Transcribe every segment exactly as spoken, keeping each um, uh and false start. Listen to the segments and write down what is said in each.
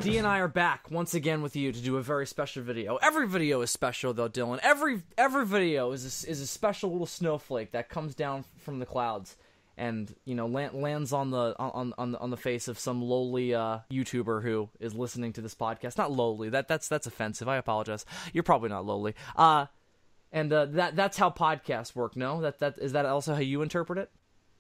Dee and I are back once again with you to do a very special video. Every video is special, though, Dylan. Every every video is a, is a special little snowflake that comes down from the clouds and, you know, land, lands on the on on the, on the face of some lowly uh, YouTuber who is listening to this podcast. Not lowly. That that's that's offensive. I apologize. You're probably not lowly. Uh, and uh, that that's how podcasts work. No, that that is that also how you interpret it?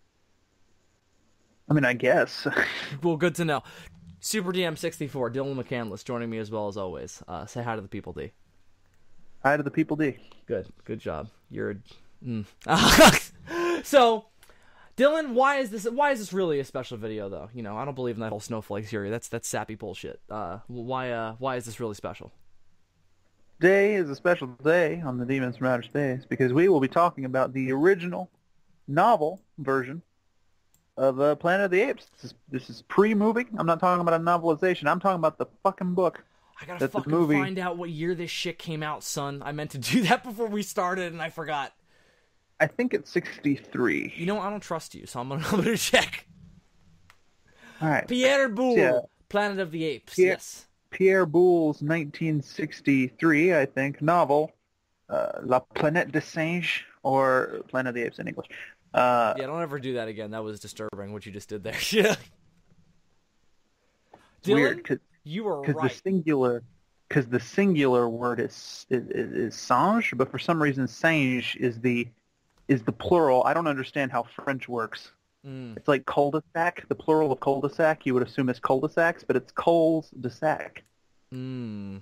I mean, I guess. Well, good to know. Super D M sixty-four, Dylan McCandless, joining me as well as always. Uh, say hi to the people, D. Hi to the people, D. Good, good job. You're. Mm. So, Dylan, why is this? Why is this really a special video, though? You know, I don't believe in that whole snowflake theory. That's that's sappy bullshit. Uh, why? Uh, why is this really special? Today is a special day on the Demons from Outer Space because we will be talking about the original novel version of uh, Planet of the Apes. This is, this is pre-movie. I'm not talking about a novelization. I'm talking about the fucking book. I gotta fucking movie... find out what year this shit came out, son. I meant to do that before we started, and I forgot. I think it's sixty-three. You know, I don't trust you, so I'm gonna, I'm gonna check. All right. Pierre Boulle, yeah. Planet of the Apes, Pierre, yes. Pierre Boulle's nineteen sixty-three, I think, novel, uh, La Planète des Singes, or Planet of the Apes in English. Uh, yeah, don't ever do that again. That was disturbing, what you just did there. Yeah. Dylan, weird, cause, you were cause right. The singular, because the singular word is, is is singe, but for some reason singe is the is the plural. I don't understand how French works. Mm. It's like cul-de-sac. The plural of cul-de-sac you would assume is cul-de-sacs, but it's cols-de-sac. Mm.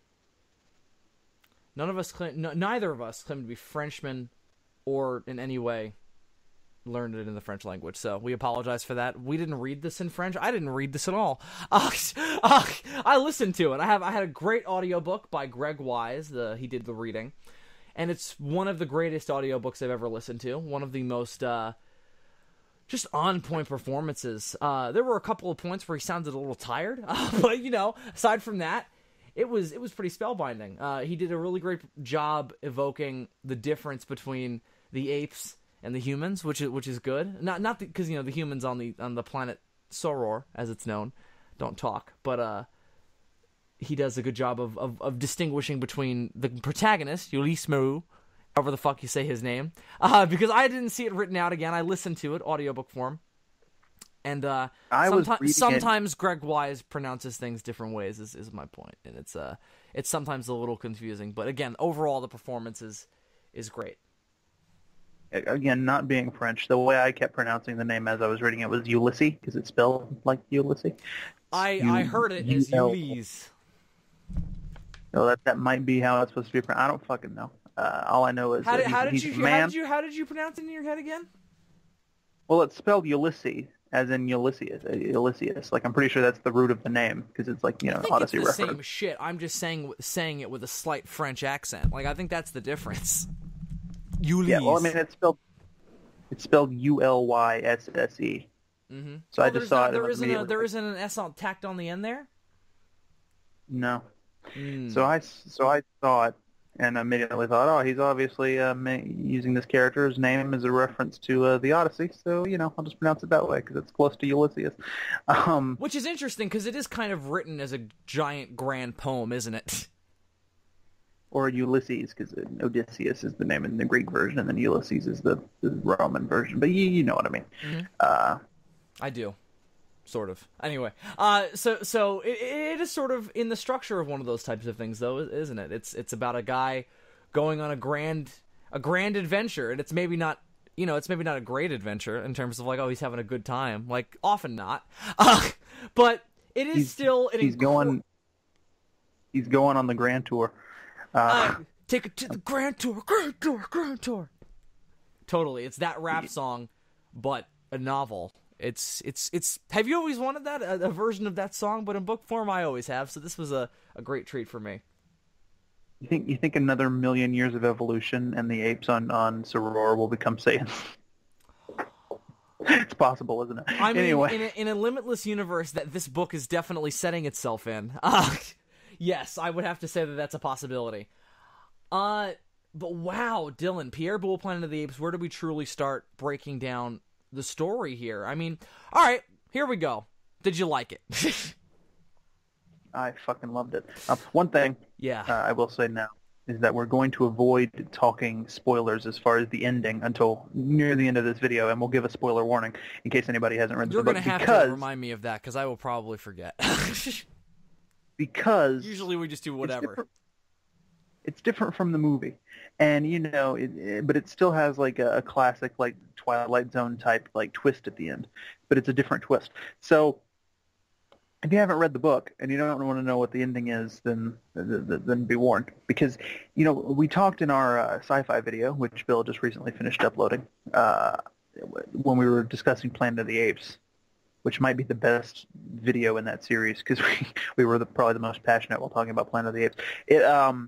None of us claim, no, neither of us claim to be Frenchmen or in any way learned it in the French language, so we apologize for that. We didn't read this in French. I didn't read this at all. Uh, uh, I listened to it. I have I had a great audiobook by Greg Wise. The he did the reading, and it's one of the greatest audiobooks I've ever listened to. One of the most uh, just on-point performances. Uh, there were a couple of points where he sounded a little tired, uh, but you know, aside from that, it was it was pretty spellbinding. Uh, he did a really great job evoking the difference between the apes and the humans, which is which is good. Not not because you know the humans on the on the planet Soror, as it's known, don't talk, but uh, he does a good job of, of, of distinguishing between the protagonist, Ulysse Meru, however the fuck you say his name, uh, because I didn't see it written out again. I listened to it audiobook form, and uh, I was reading sometimes it. Greg Wise pronounces things different ways. Is is my point, and it's uh it's sometimes a little confusing. But again, overall the performance is is great. Again, not being French, the way I kept pronouncing the name as I was reading it was Ulysses, because it's spelled like Ulysses. I, U- I heard it as Ulysses. So that that might be how it's supposed to be pronounced. I don't fucking know. Uh, all I know is how that did, he's, how did he's you a man. how did you how did you pronounce it in your head again? Well, it's spelled Ulysses, as in Ulysses. uh, Ulysses. Like I'm pretty sure that's the root of the name, because it's like you know I think Odyssey it's the reference. same shit. I'm just saying saying it with a slight French accent. Like I think that's the difference. Ulysses. Yeah, well, I mean it's spelled it's spelled U L Y S S E. Mm-hmm. So oh, I just saw not, it. There and isn't a, immediately there like, isn't an S on, tacked on the end there. No. Mm. So I so I saw it and immediately thought, oh, he's obviously uh, ma- using this character's name as a reference to uh, the Odyssey. So you know, I'll just pronounce it that way because it's close to Ulysses. Um, Which is interesting because it is kind of written as a giant grand poem, isn't it? Or Ulysses, because Odysseus is the name in the Greek version, and then Ulysses is the, the Roman version. But you, you know what I mean. Mm-hmm. Uh, I do, sort of. Anyway, uh, so so it, it is sort of in the structure of one of those types of things, though, isn't it? It's it's about a guy going on a grand a grand adventure, and it's maybe not you know it's maybe not a great adventure in terms of like oh he's having a good time, like often not, uh, but it is he's, still an he's inc- going he's going on the grand tour. Uh, Uh, take it to the Grand Tour, Grand Tour, Grand Tour. Totally, it's that rap song, but a novel. It's it's it's. Have you always wanted that a, a version of that song, but in book form? I always have. So this was a, a great treat for me. You think you think another million years of evolution and the apes on on Soror will become Saiyans? It's possible, isn't it? I mean, anyway, in a, in a limitless universe that this book is definitely setting itself in. Uh, yes, I would have to say that that's a possibility. Uh, but wow, Dylan, Pierre Boulle, Planet of the Apes, where do we truly start breaking down the story here? I mean, all right, here we go. Did you like it? I fucking loved it. Um, one thing Yeah. uh, I will say now is that we're going to avoid talking spoilers as far as the ending until near the end of this video, and we'll give a spoiler warning in case anybody hasn't read You're the going book. to have because, to remind me of that, because I will probably forget. because Usually we just do it's whatever. different, it's different from the movie. And, you know, it, it, but it still has, like, a, a classic, like, Twilight Zone type, like, twist at the end. But it's a different twist. So if you haven't read the book and you don't want to know what the ending is, then then be warned. Because, you know, we talked in our uh, sci-fi video, which Bill just recently finished uploading, uh, when we were discussing Planet of the Apes, which might be the best video in that series because we, we were the, probably the most passionate while talking about Planet of the Apes. It, um,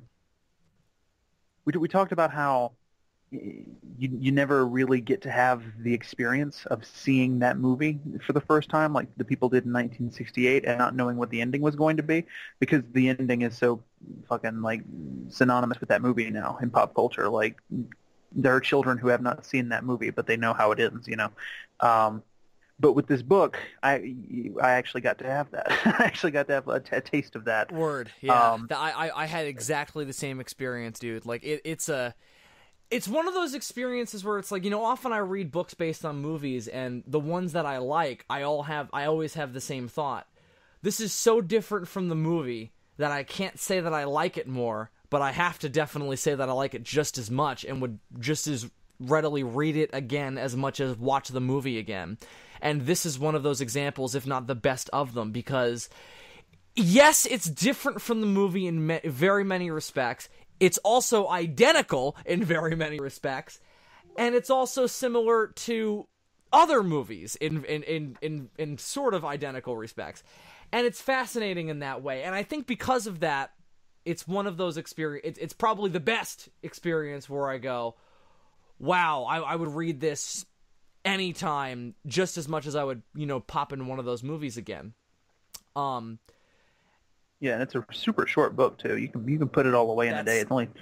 we, we talked about how you you never really get to have the experience of seeing that movie for the first time like the people did in nineteen sixty-eight and not knowing what the ending was going to be because the ending is so fucking like synonymous with that movie now in pop culture. Like there are children who have not seen that movie but they know how it ends, you know. Um, but with this book, I I actually got to have that. I actually got to have a, t- a taste of that. Word, yeah. Um, I, I I had exactly the same experience, dude. Like it, it's a. It's one of those experiences where it's like, you know, often I read books based on movies, and the ones that I like, I all have, I always have the same thought. This is so different from the movie that I can't say that I like it more, but I have to definitely say that I like it just as much and would just as readily read it again as much as watch the movie again. And this is one of those examples, if not the best of them, because yes, it's different from the movie in me- very many respects. It's also identical in very many respects, and it's also similar to other movies in in, in, in in sort of identical respects. And it's fascinating in that way. And I think because of that, it's one of those experience. It's, it's probably the best experience where I go, wow, I, I would read this anytime just as much as I would, you know, pop in one of those movies again. Um... Yeah, and it's a super short book too. You can you can put it all away in That's... a day. It's only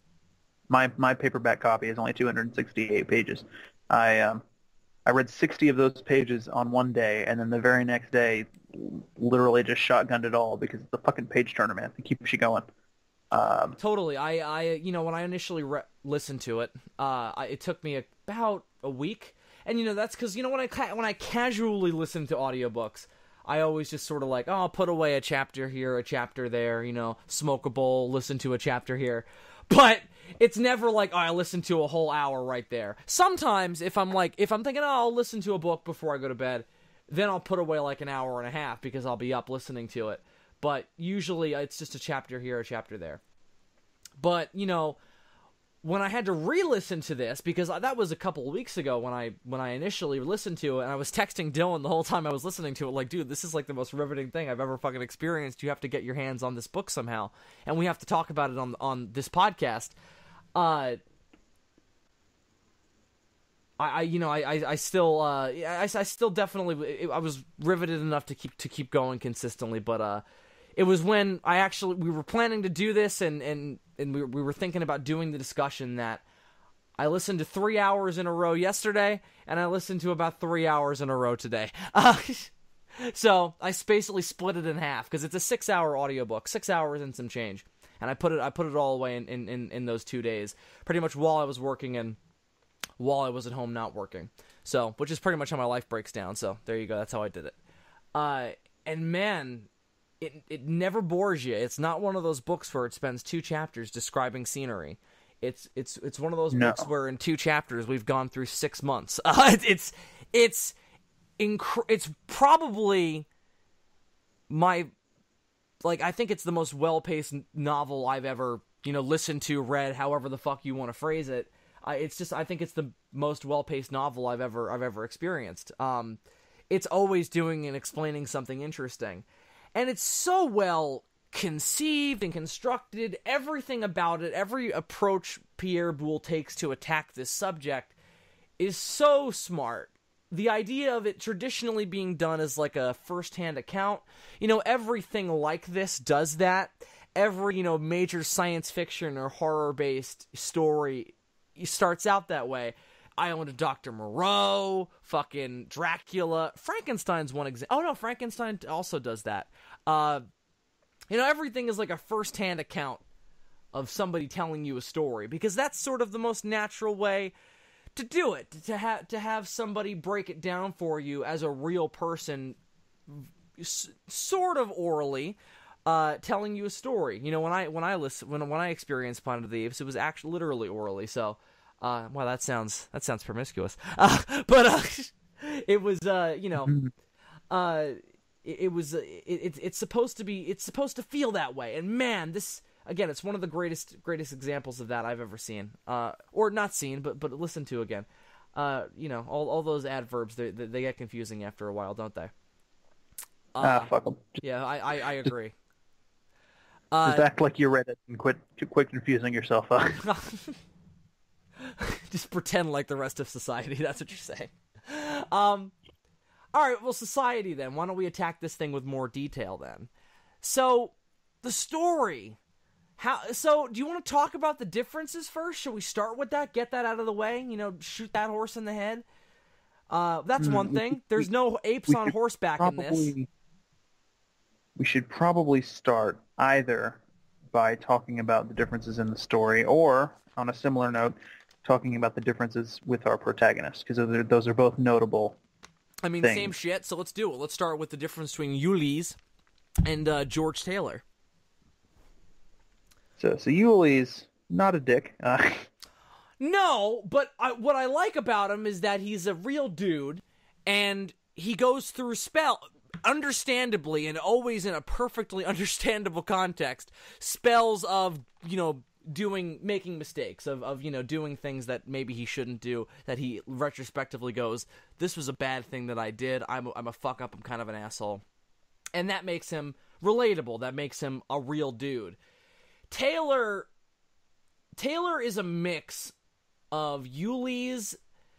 my my paperback copy is only two hundred sixty-eight pages. I um I read sixty of those pages on one day, and then the very next day, literally just shotgunned it all because it's a fucking page turner, man. It keeps you going. Um, totally. I I you know when I initially re- listened to it, uh, I, it took me about a week, and you know that's because you know when I ca- when I casually listen to audiobooks. I always just sort of like, oh, I'll put away a chapter here, a chapter there, you know, smoke a bowl, listen to a chapter here. But it's never like, oh, I listen to a whole hour right there. Sometimes if I'm like, if I'm thinking, oh, I'll listen to a book before I go to bed, then I'll put away like an hour and a half because I'll be up listening to it. But usually it's just a chapter here, a chapter there. But, you know, when I had to re-listen to this, because that was a couple of weeks ago when I when I initially listened to it, and I was texting Dylan the whole time I was listening to it, like, dude, this is like the most riveting thing I've ever fucking experienced. You have to get your hands on this book somehow, and we have to talk about it on on this podcast. Uh, I, I you know, I, I, I still, uh, I, I still definitely, I was riveted enough to keep to keep going consistently, but uh, it was when I actually we were planning to do this, and and. and we, we were thinking about doing the discussion that I listened to three hours in a row yesterday, and I listened to about three hours in a row today. Uh, so I basically split it in half, because it's a six-hour audiobook, six hours and some change. And I put it I put it all away in, in, in, in those two days, pretty much while I was working and while I was at home not working. So, which is pretty much how my life breaks down, so there you go, that's how I did it. Uh, and man... It it never bores you. It's not one of those books where it spends two chapters describing scenery. It's it's it's one of those no. books where in two chapters we've gone through six months. Uh, it's it's inc- it's probably my like I think it's the most well-paced novel I've ever you know listened to, read, however the fuck you want to phrase it. Uh, it's just I think it's the most well-paced novel I've ever I've ever experienced. Um, it's always doing and explaining something interesting. And it's so well conceived and constructed. Everything about it, every approach Pierre Boulle takes to attack this subject is so smart. The idea of it traditionally being done as like a first-hand account, you know, everything like this does that. Every, you know, major science fiction or horror-based story starts out that way. I owned a Doctor Moreau, fucking Dracula. Frankenstein's one example. Oh, no, Frankenstein also does that. Uh, You know, everything is like a first-hand account of somebody telling you a story, because that's sort of the most natural way to do it, to have to have somebody break it down for you as a real person, s- sort of orally, uh, telling you a story. You know, when I when I listen when when I experienced Planet of the Apes, it was actually literally orally. So, uh, well, that sounds that sounds promiscuous, uh, but uh, it was uh, you know, uh, it, it was it, it, it's supposed to be it's supposed to feel that way, and man, this. Again, it's one of the greatest greatest examples of that I've ever seen, uh, or not seen, but but listened to again. Uh, you know, all all those adverbs they they get confusing after a while, don't they? Uh, ah, fuck them. Yeah, I I, I agree. Just, uh, just act like you read it and quit quit confusing yourself up. Just pretend like the rest of society. That's what you're saying. Um, all right. Well, society then. Why don't we attack this thing with more detail then? So, the story. How, so, do you want to talk about the differences first? Should we start with that? Get that out of the way? You know, shoot that horse in the head? Uh, that's mm, one thing. There's we, no apes on horseback probably, in this. We should probably start either by talking about the differences in the story, or, on a similar note, talking about the differences with our protagonist, because those, those are both notable I mean, things. Same shit, so let's do it. Let's start with the difference between Ulysses and uh, George Taylor. So, so Yuli's not a dick. Uh, no, but I, what I like about him is that he's a real dude, and he goes through spell, understandably, and always in a perfectly understandable context, spells of, you know, doing, making mistakes, of, of, you know, doing things that maybe he shouldn't do, that he retrospectively goes, this was a bad thing that I did, I'm a, I'm a fuck up, I'm kind of an asshole. And that makes him relatable, that makes him a real dude. Taylor, Taylor is a mix of Ulysses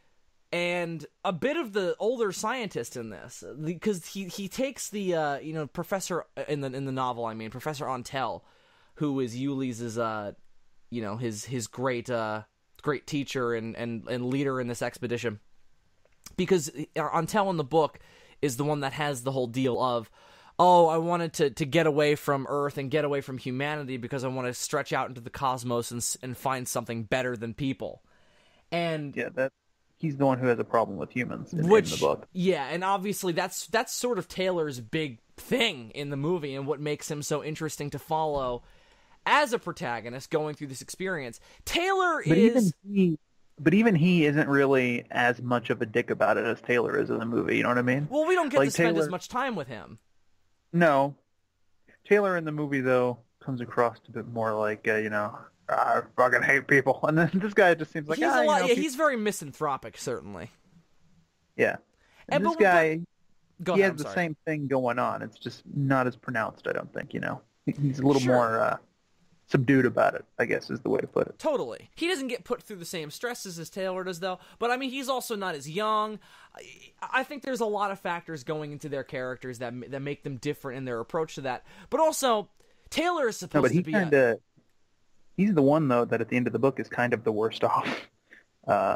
and a bit of the older scientist in this, because he, he takes the uh, you know professor in the in the novel. I mean, Professor Ontel, who is Ulysses's uh, you know his his great uh, great teacher and, and, and leader in this expedition, because Ontel in the book is the one that has the whole deal of, oh, I wanted to, to get away from Earth and get away from humanity because I want to stretch out into the cosmos and and find something better than people. And yeah, that he's the one who has a problem with humans in, which, in the book. Yeah, and obviously that's that's sort of Taylor's big thing in the movie and what makes him so interesting to follow as a protagonist going through this experience. Taylor but is... Even he, but even he isn't really as much of a dick about it as Taylor is in the movie, you know what I mean? Well, we don't get like to spend Taylor... as much time with him. No. Taylor in the movie, though, comes across a bit more like, uh, you know, I fucking hate people. And then this guy just seems like, he's ah, a lot, you know, yeah, people... he's very misanthropic, certainly. Yeah. And, and this but, guy, but... he ahead, has the sorry. same thing going on. It's just not as pronounced, I don't think, you know. He's a little Sure. more uh, subdued about it, I guess is the way to put it. Totally. He doesn't get put through the same stresses as Taylor does, though. But, I mean, he's also not as young. I, I think there's a lot of factors going into their characters that that make them different in their approach to that. But also, Taylor is supposed no, but he to be kinda, a... He's the one, though, that at the end of the book is kind of the worst off. Uh,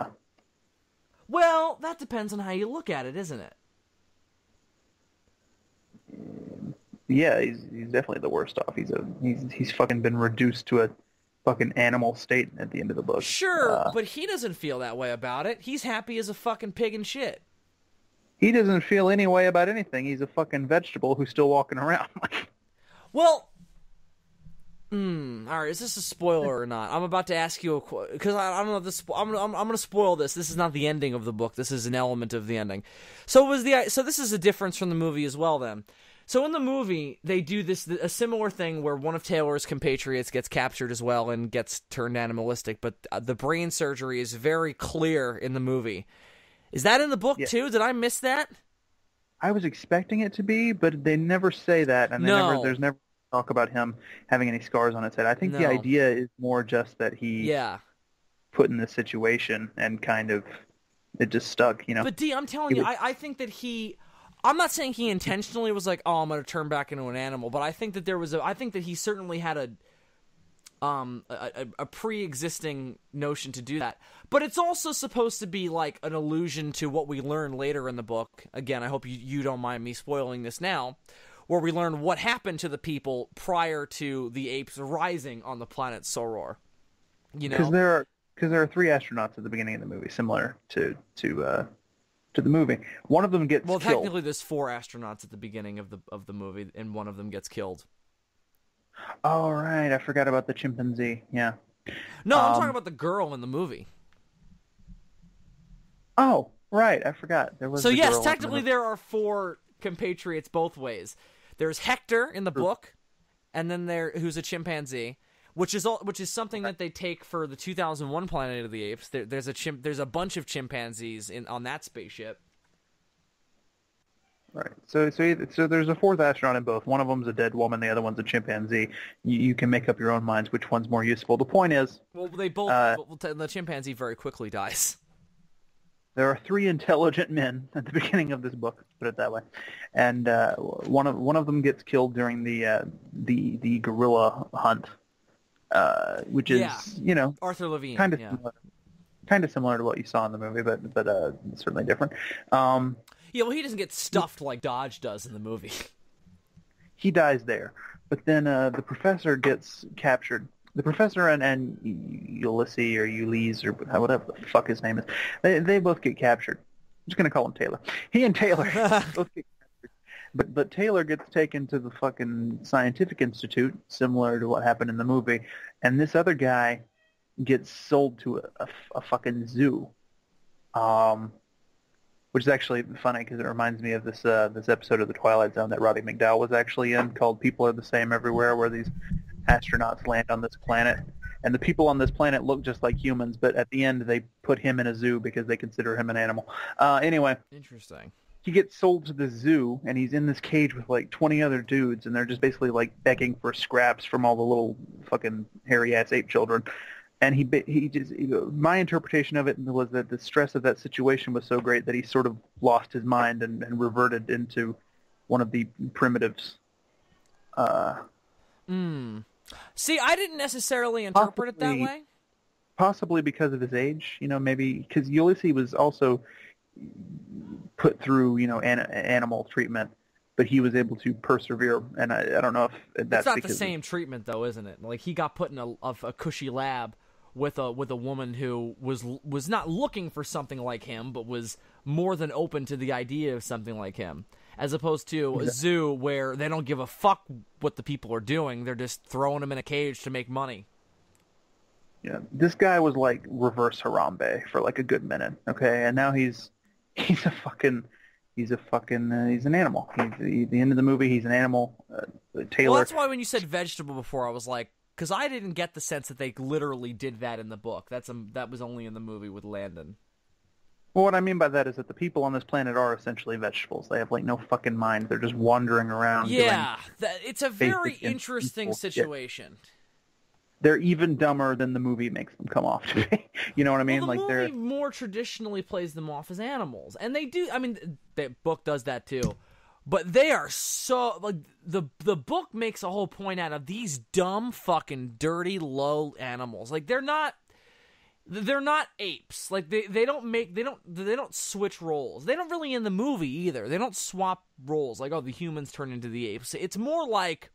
well, that depends on how you look at it, isn't it? Yeah, he's he's definitely the worst off. He's a he's he's fucking been reduced to a fucking animal state at the end of the book. Sure, uh, but he doesn't feel that way about it. He's happy as a fucking pig and shit. He doesn't feel any way about anything. He's a fucking vegetable who's still walking around. Well, hmm. All right, is this a spoiler or not? I'm about to ask you a because I, I don't know if this. I'm I'm, I'm going to spoil this. This is not the ending of the book. This is an element of the ending. So was the so this is a difference from the movie as well. Then, so in the movie they do this a similar thing where one of Taylor's compatriots gets captured as well and gets turned animalistic, but the brain surgery is very clear in the movie. Is that in the book yeah. too? Did I miss that? I was expecting it to be, but they never say that, and they no. never, there's never talk about him having any scars on his head. I think no. the idea is more just that he yeah. put in this situation and kind of it just stuck, you know. But D, I'm telling he you, was... I, I think that he. I'm not saying he intentionally was like, oh, I'm going to turn back into an animal, but I think that there was a. I think that he certainly had a. Um, a, a, a pre-existing notion to do that. But it's also supposed to be like an allusion to what we learn later in the book. Again, I hope you, you don't mind me spoiling this now. where we learn what happened to the people prior to the apes rising on the planet Soror. You know, because there are because there are three astronauts at the beginning of the movie, similar to to uh, to the movie. One of them gets well, killed. technically, there's four astronauts at the beginning of the of the movie, and one of them gets killed. Oh right, I forgot about the chimpanzee. Yeah. No, I'm Um, talking about the girl in the movie. Oh right, I forgot there was. So the yes, girl in technically the... there are four compatriots both ways. There's Hector in the book, and then there who's a chimpanzee, which is all, which is something that they take for the two thousand one Planet of the Apes. There, there's a chimp, there's a bunch of chimpanzees in on that spaceship. Right. So so so there's a fourth astronaut in both. One of them's a dead woman. The other one's a chimpanzee. You, you can make up your own minds which one's more useful. The point is, Well, they both Uh, well, the chimpanzee very quickly dies. there are three intelligent men at the beginning of this book. Put it that way, and uh, one of one of them gets killed during the uh, the the gorilla hunt, uh, which is Yeah. you know Arthur Levine. kind of yeah. similar, kind of similar to what you saw in the movie, but but uh, certainly different. Um, Yeah, well, he doesn't get stuffed like Dodge does in the movie. he dies there, but then uh, the professor gets captured. The professor and, and Ulysses or Ulysses or whatever the fuck his name is, they they both get captured. I'm just gonna call him Taylor. He and Taylor both get captured, but but Taylor gets taken to the fucking scientific institute, similar to what happened in the movie, and this other guy gets sold to a, a, a fucking zoo. Um. Which is actually funny because it reminds me of this uh, this episode of The Twilight Zone that Roddy McDowall was actually in called People Are the Same Everywhere, where these astronauts land on this planet. And the people on this planet look just like humans, but at the end they put him in a zoo because they consider him an animal. Uh, anyway, Interesting. he gets sold to the zoo, and he's in this cage with like twenty other dudes, and they're just basically like begging for scraps from all the little fucking hairy-ass ape children. And he he just my interpretation of it was that the stress of that situation was so great that he sort of lost his mind and, and reverted into one of the primitives. Uh, Mm. See, I didn't necessarily interpret it that Possibly- way. possibly because of his age, you know, maybe because Ulysses was also put through, you know, an, animal treatment, but he was able to persevere. And I, I don't know if that's It's not because the same treatment, though, isn't it? Like he got put in a, a, a cushy lab with a with a woman who was was not looking for something like him, but was more than open to the idea of something like him, as opposed to a zoo where they don't give a fuck what the people are doing. They're just throwing them in a cage to make money. Yeah, this guy was like reverse Harambe for like a good minute, okay, and now he's he's a fucking he's a fucking uh, he's an animal. He's the, the end of the movie. He's an animal. Uh, Taylor. Well, that's why when you said vegetable before, I was like, because I didn't get the sense that they literally did that in the book. That's a, that was only in the movie with Landon. Well, what I mean by that is that the people on this planet are essentially vegetables. They have like no fucking mind. They're just wandering around. Yeah, that, it's a very basic and interesting simple shit. situation. They're even dumber than the movie makes them come off to be. You know what I mean? Well, the like movie they're more traditionally plays them off as animals, and they do. I mean, the book does that too, but they are so like the the book makes a whole point out of these dumb, fucking, dirty, low animals. Like they're not. They're not apes. Like they, they don't make they don't they don't switch roles. They don't really in the movie either. They don't swap roles. Like, oh, the humans turn into the apes. It's more like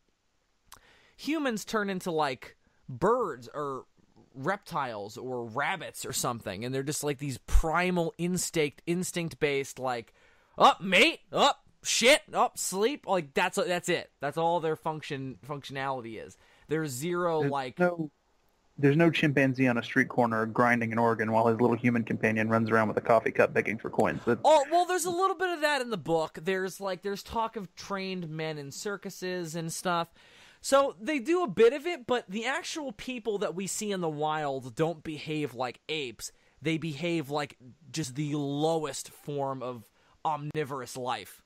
humans turn into like birds or reptiles or rabbits or something, and they're just like these primal instinct instinct based like up oh, mate up oh, shit up oh, sleep like that's that's it. That's all their function functionality is. There's zero there's like no there's no chimpanzee on a street corner grinding an organ while his little human companion runs around with a coffee cup begging for coins. That's, Oh, well, there's a little bit of that in the book. There's like there's talk of trained men in circuses and stuff. So they do a bit of it, but the actual people that we see in the wild don't behave like apes. They behave like just the lowest form of omnivorous life.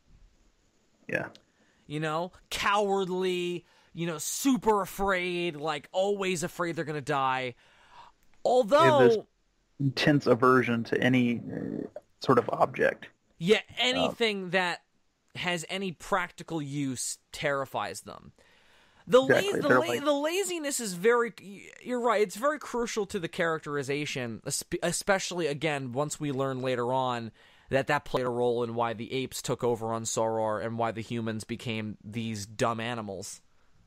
yeah. You know, cowardly, you know, super afraid, like always afraid they're going to die. They have this Although, intense aversion to any uh, sort of object. yeah, anything that has any practical use terrifies them. The, Exactly. la- the, They're la- like- the laziness is very, you're right, it's very crucial to the characterization, espe- especially, again, once we learn later on that that played a role in why the apes took over on Soror and why the humans became these dumb animals.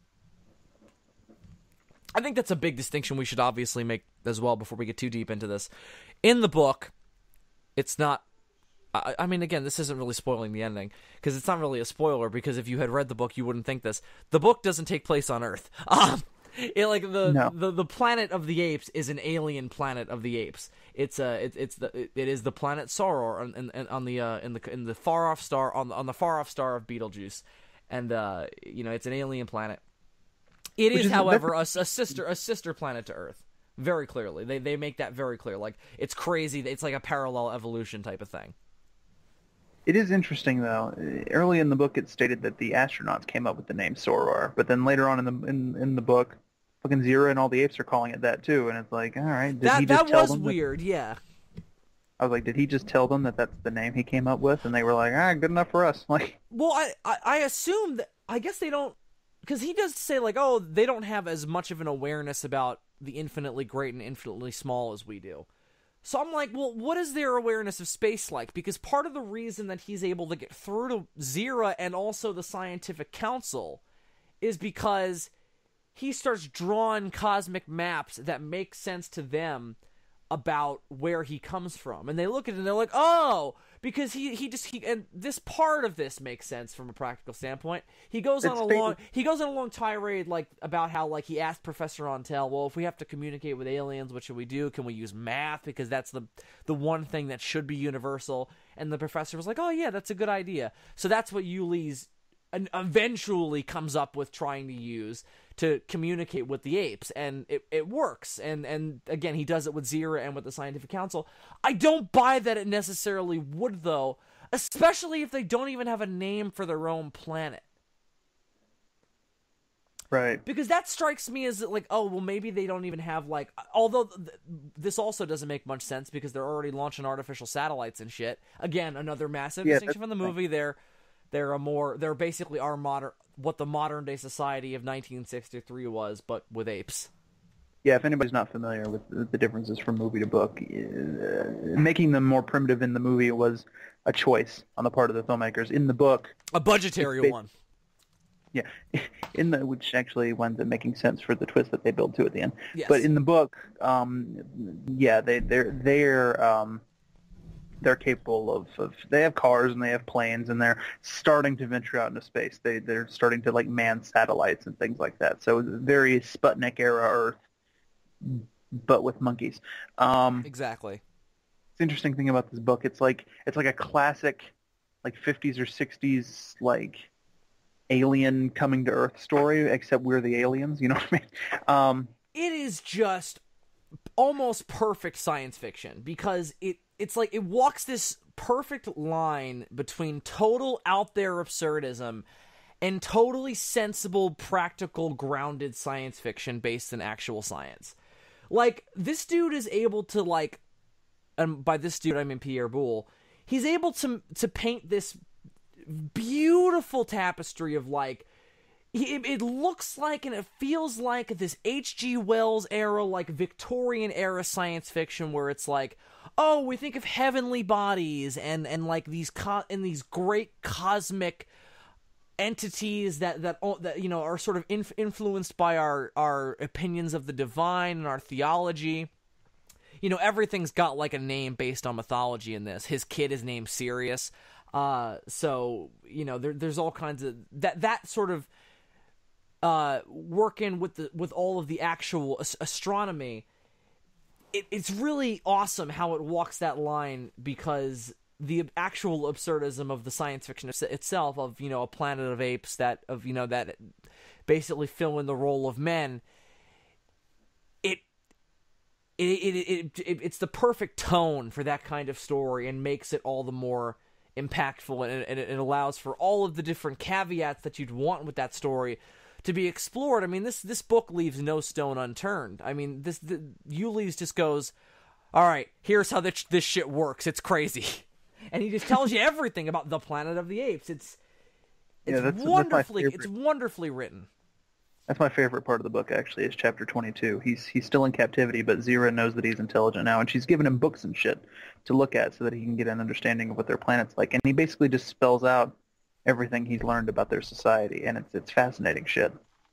I think that's a big distinction we should obviously make as well before we get too deep into this. In the book, it's not... I, I mean, again, this isn't really spoiling the ending, because it's not really a spoiler, because if you had read the book, you wouldn't think this. The book doesn't take place on Earth. Um, it, like the, no. the the planet of the apes is an alien planet of the apes. It's uh, it, it's the it, it is the planet Soror on, on, on the uh, in the in the far off star on on the far off star of Betelgeuse, and uh, you know, it's an alien planet. It is, is, however, a, a sister a sister planet to Earth. Very clearly, they they make that very clear. Like, it's crazy. It's like a parallel evolution type of thing. It is interesting, though. Early in the book, it stated that the astronauts came up with the name Soror, but then later on in the in, in the book, fucking Zira and all the apes are calling it that too, and it's like, all right, did that he just that tell was them weird, that... yeah. I was like, did he just tell them that that's the name he came up with, and they were like, ah, good enough for us? Like, well, I I, I assume that I guess they don't, because he does say like, oh, they don't have as much of an awareness about the infinitely great and infinitely small as we do. So I'm like, well, what is their awareness of space like? Because part of the reason that he's able to get through to Zira and also the scientific council is because he starts drawing cosmic maps that make sense to them about where he comes from. And they look at it and they're like, oh, because he, he just, he, and this part of this makes sense from a practical standpoint. He goes on a long, he goes on a long tirade, like, about how, like, he asked Professor Ontel, well, if we have to communicate with aliens, what should we do? Can we use math? Because that's the, the one thing that should be universal. And the professor was like, oh yeah, that's a good idea. So that's what Ulysses eventually comes up with trying to use to communicate with the apes, and it, it works. And and again, he does it with Zira and with the scientific council. I don't buy that it necessarily would, though, especially if they don't even have a name for their own planet. Right. Because that strikes me as like, oh, well, maybe they don't even have, like, although th- this also doesn't make much sense because they're already launching artificial satellites and shit. Again, another massive yeah, distinction from the movie. They're They're a more, they're basically our modern, what the modern day society of nineteen sixty-three was, but with apes. Yeah, if anybody's not familiar with the differences from movie to book, uh, making them more primitive in the movie was a choice on the part of the filmmakers. In the book, a budgetary one. Yeah, in the which actually winds up making sense for the twist that they build to at the end. Yes. But in the book, um, yeah, they they're they're um, they're capable of, of they have cars and they have planes and they're starting to venture out into space. They they're starting to like man satellites and things like that. So very Sputnik era Earth, but with monkeys. Um, exactly. It's an interesting thing about this book. It's like it's like a classic, like fifties or sixties like alien coming to Earth story, except we're the aliens. You know what I mean? Um, it is just almost perfect science fiction because it. It's like it walks this perfect line between total out there absurdism and totally sensible, practical, grounded science fiction based in actual science. Like, this dude is able to, like, and by this dude I mean Pierre Boulle, he's able to to paint this beautiful tapestry of, like, it, it looks like and it feels like this H G Wells era, like, Victorian era science fiction where it's like, oh, we think of heavenly bodies and, and like these co- and these great cosmic entities that that, that you know are sort of inf- influenced by our our opinions of the divine and our theology. You know, everything's got like a name based on mythology in this. His kid is named Sirius. Uh, so you know, there, there's all kinds of that that sort of uh, working with the with all of the actual as- astronomy. It, it's really awesome how it walks that line because the actual absurdism of the science fiction itself of, you know, a planet of apes that of, you know, that basically fill in the role of men. It, it, it, it, it it's the perfect tone for that kind of story and makes it all the more impactful, and it, and it allows for all of the different caveats that you'd want with that story to be explored. I mean, this this book leaves no stone unturned. I mean, this the, Ulysses just goes, all right, here's how this, this shit works. It's crazy. And he just tells you everything about the planet of the apes. It's it's yeah, that's, wonderfully that's it's wonderfully written. That's my favorite part of the book, actually, is chapter twenty-two. He's he's still in captivity, but Zira knows that he's intelligent now, and she's given him books and shit to look at so that he can get an understanding of what their planet's like. And he basically just spells out everything he's learned about their society, and it's it's fascinating shit.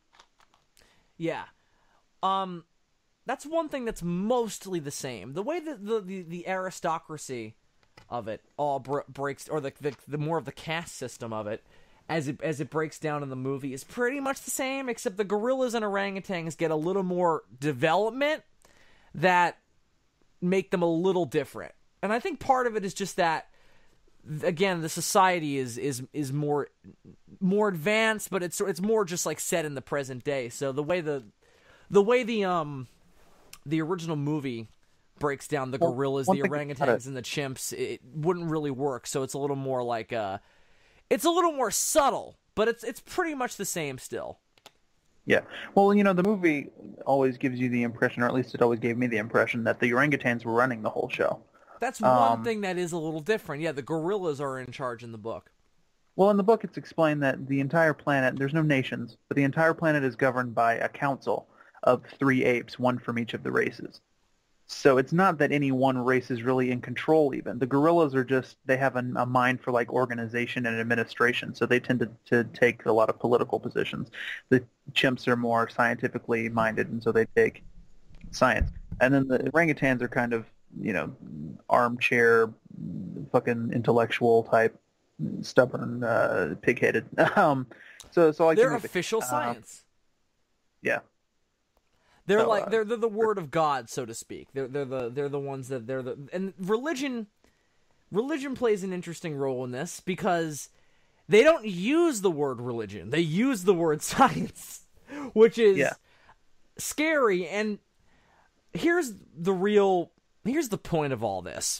Yeah. Um, that's one thing that's mostly the same. The way that the, the, the aristocracy of it all br- breaks, or the, the the more of the caste system of it, as it as it breaks down in the movie, is pretty much the same, except the gorillas and orangutans get a little more development that make them a little different. And I think part of it is just that, again, the society is is is more more advanced, but it's it's more just like set in the present day. So the way the the way the um the original movie breaks down the gorillas, well, the orangutans, and the chimps, it wouldn't really work. So it's a little more like uh it's a little more subtle, but it's it's pretty much the same still. Yeah. Well, you know, the movie always gives you the impression, or at least it always gave me the impression, that the orangutans were running the whole show. That's one um, thing that is a little different. Yeah, the gorillas are in charge in the book. Well, in the book it's explained that the entire planet, there's no nations, but the entire planet is governed by a council of three apes, one from each of the races. So it's not that any one race is really in control even. The gorillas are just, they have a, a mind for like organization and administration, so they tend to, to take a lot of political positions. The chimps are more scientifically minded, and so they take science. And then the orangutans are kind of, you know, armchair, fucking intellectual type, stubborn, uh, pig-headed. um, so, so like they're official uh, science. Yeah. They're so, like uh, they're, they're the word of God, so to speak. They're they're the they're the ones that they're the and religion. Religion plays an interesting role in this because they don't use the word religion; they use the word science, which is yeah. scary. And here's the real here's the point of all this.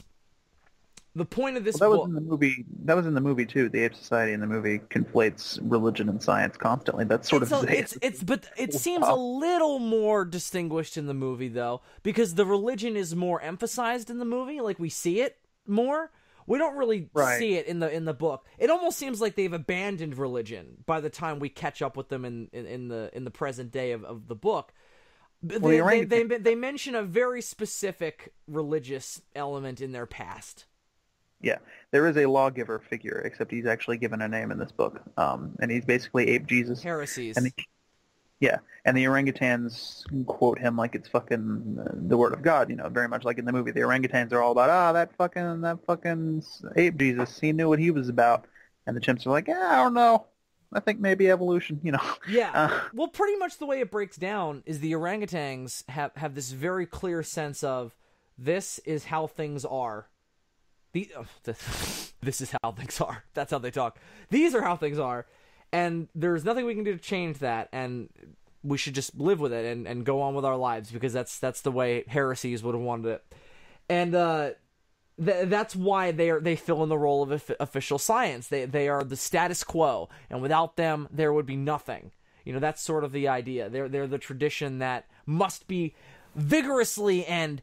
The point of this well, that book... was in the movie. That was in the movie too. The Ape Society in the movie conflates religion and science constantly. That's sort it's of a, it's it's but it wow. seems a little more distinguished in the movie though, because the religion is more emphasized in the movie. Like we see it more. We don't really right. see it in the in the book. It almost seems like they've abandoned religion by the time we catch up with them in in, in the in the present day of, of the book. They, well, they, they, they they mention a very specific religious element in their past. Yeah, there is a lawgiver figure, except he's actually given a name in this book, um, and he's basically Ape Jesus. Heresies. And the, yeah, and the orangutans quote him like it's fucking uh, the word of God, you know, very much like in the movie. The orangutans are all about, ah, oh, that fucking, that fucking Ape Jesus, he knew what he was about. And the chimps are like, yeah, I don't know. I think maybe evolution, you know. Yeah, uh, well, pretty much the way it breaks down is the orangutans have, have this very clear sense of, this is how things are. The, oh, this is how things are. That's how they talk. These are how things are, and there's nothing we can do to change that, and we should just live with it and, and go on with our lives, because that's that's the way heresies would have wanted it. And uh, th- that's why they are they fill in the role of official science. They they are the status quo, and without them, there would be nothing. You know, that's sort of the idea. They're they're the tradition that must be vigorously and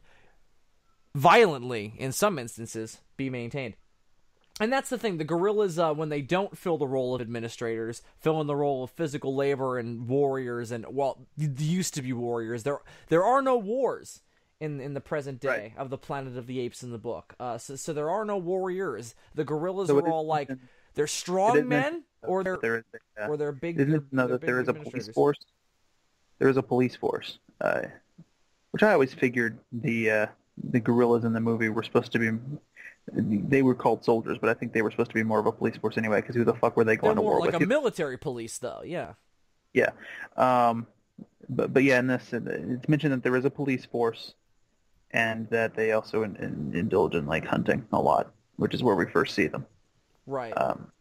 violently, in some instances, be maintained. And that's the thing. The gorillas, uh, when they don't fill the role of administrators, fill in the role of physical labor and warriors, and, well, used to be warriors. There there are no wars in in the present day right. of the Planet of the Apes in the book. Uh, so, so there are no warriors. The gorillas so are all like, they're strong men, or they're, there is a, uh, or they're big... Isn't it know that there is a police force? There is a police force, uh, which I always figured the... Uh, the gorillas in the movie were supposed to be, they were called soldiers, but I think they were supposed to be more of a police force anyway, because who the fuck were they going They're to war more like with? a military police, though, yeah. Yeah. Um, but, but yeah, in this, it's mentioned that there is a police force, and that they also in, in, indulge in, like, hunting a lot, which is where we first see them. Right. Um,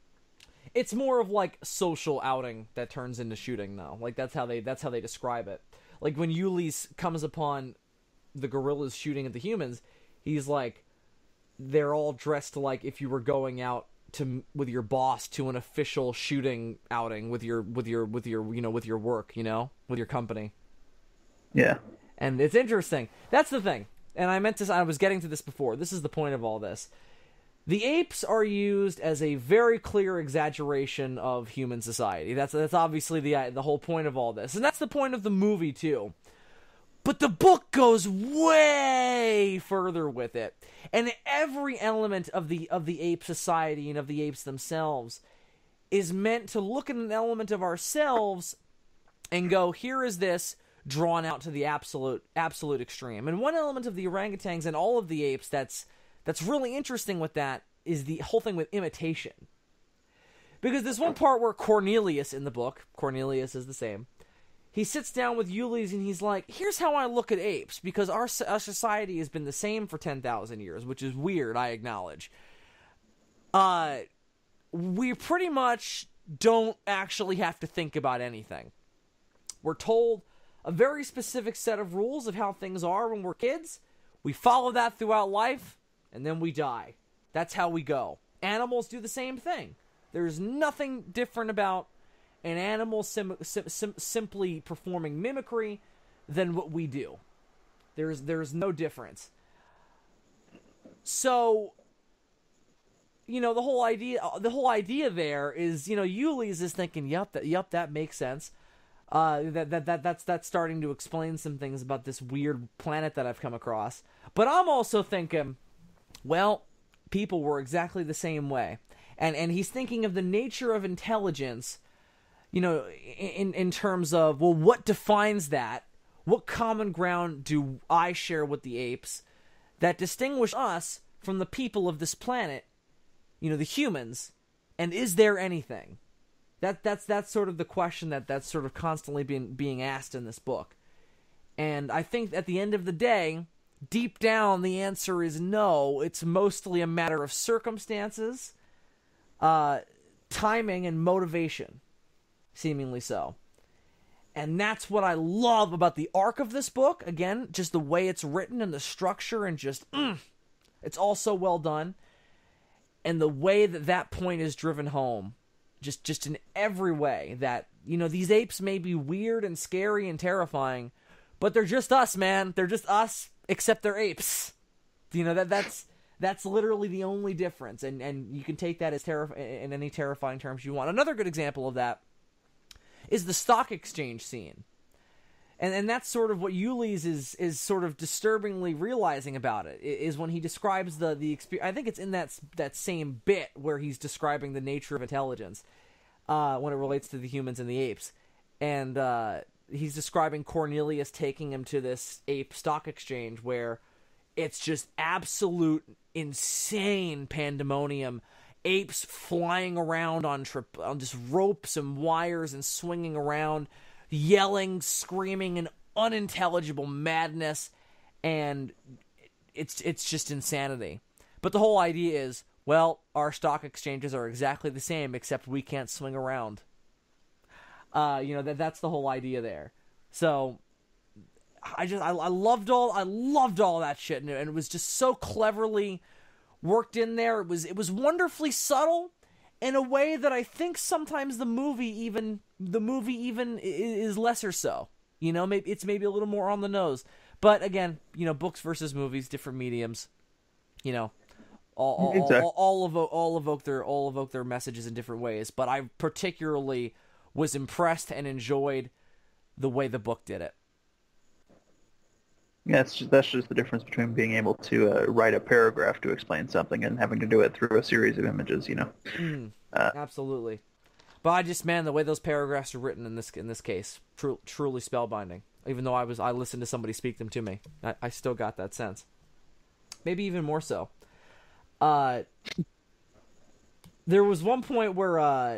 it's more of, like, social outing that turns into shooting, though. Like, that's how they that's how they describe it. Like, when Ulysses comes upon the gorillas shooting at the humans, he's like, they're all dressed like if you were going out to with your boss to an official shooting outing with your with your with your you know with your work, you know, with your company. Yeah. And it's interesting. That's the thing. And I meant to I was getting to this before. This is the point of all this. The apes are used as a very clear exaggeration of human society. That's that's obviously the the whole point of all this, and that's the point of the movie too. But the book goes way further with it, and every element of the of the ape society and of the apes themselves is meant to look at an element of ourselves and go, here is this drawn out to the absolute absolute extreme. And one element of the orangutans and all of the apes that's that's really interesting with that is the whole thing with imitation. Because there's one part where Cornelius in the book, Cornelius is the same, he sits down with Ulysses and he's like, here's how I look at apes, because our, our society has been the same for ten thousand years, which is weird, I acknowledge. Uh, we pretty much don't actually have to think about anything. We're told a very specific set of rules of how things are when we're kids. We follow that throughout life, and then we die. That's how we go. Animals do the same thing. There's nothing different about an animal sim- sim- sim- simply performing mimicry than what we do. There's there's no difference. So, you know, the whole idea the whole idea there is, you know, Ulysses is thinking, yep, that yep, that makes sense. Uh, that, that that that's that's starting to explain some things about this weird planet that I've come across. But I'm also thinking, well, people were exactly the same way, and and he's thinking of the nature of intelligence, you know, in in terms of, well, what defines that? What common ground do I share with the apes that distinguish us from the people of this planet? You know, the humans, and is there anything? That that's that's sort of the question that that's sort of constantly being being asked in this book. And I think at the end of the day, deep down the answer is no. It's mostly a matter of circumstances, uh, timing, and motivation, seemingly so. And that's what I love about the arc of this book. Again, just the way it's written and the structure, and just mm, it's all so well done. And the way that that point is driven home. Just just in every way, that, you know, these apes may be weird and scary and terrifying, but they're just us, man. They're just us, except they're apes. You know, that that's that's literally the only difference, and and you can take that as terri- in any terrifying terms you want. Another good example of that is the stock exchange scene, and and that's sort of what Ulysses is is sort of disturbingly realizing about it, is when he describes the the experience. I think it's in that that same bit where he's describing the nature of intelligence, uh, when it relates to the humans and the apes, and uh, he's describing Cornelius taking him to this ape stock exchange where it's just absolute insane pandemonium. Apes flying around on trip on just ropes and wires and swinging around, yelling, screaming, in unintelligible madness, and it's it's just insanity. But the whole idea is, well, our stock exchanges are exactly the same, except we can't swing around. Uh, you know, that that's the whole idea there. So I just I, I loved all I loved all that shit, and it, and it was just so cleverly worked in there. It was it was wonderfully subtle, in a way that I think sometimes the movie even the movie even is lesser so. You know, maybe it's maybe a little more on the nose. But again, you know, books versus movies, different mediums. You know, all all, exactly. all, all evoke all evoke their all evoke their messages in different ways. But I particularly was impressed and enjoyed the way the book did it. Yeah, it's just, that's just the difference between being able to uh, write a paragraph to explain something and having to do it through a series of images, you know. Mm, uh, absolutely. But I just, man, the way those paragraphs are written in this in this case, tru- truly spellbinding. Even though I was I listened to somebody speak them to me, I, I still got that sense. Maybe even more so. Uh, there was one point where, uh,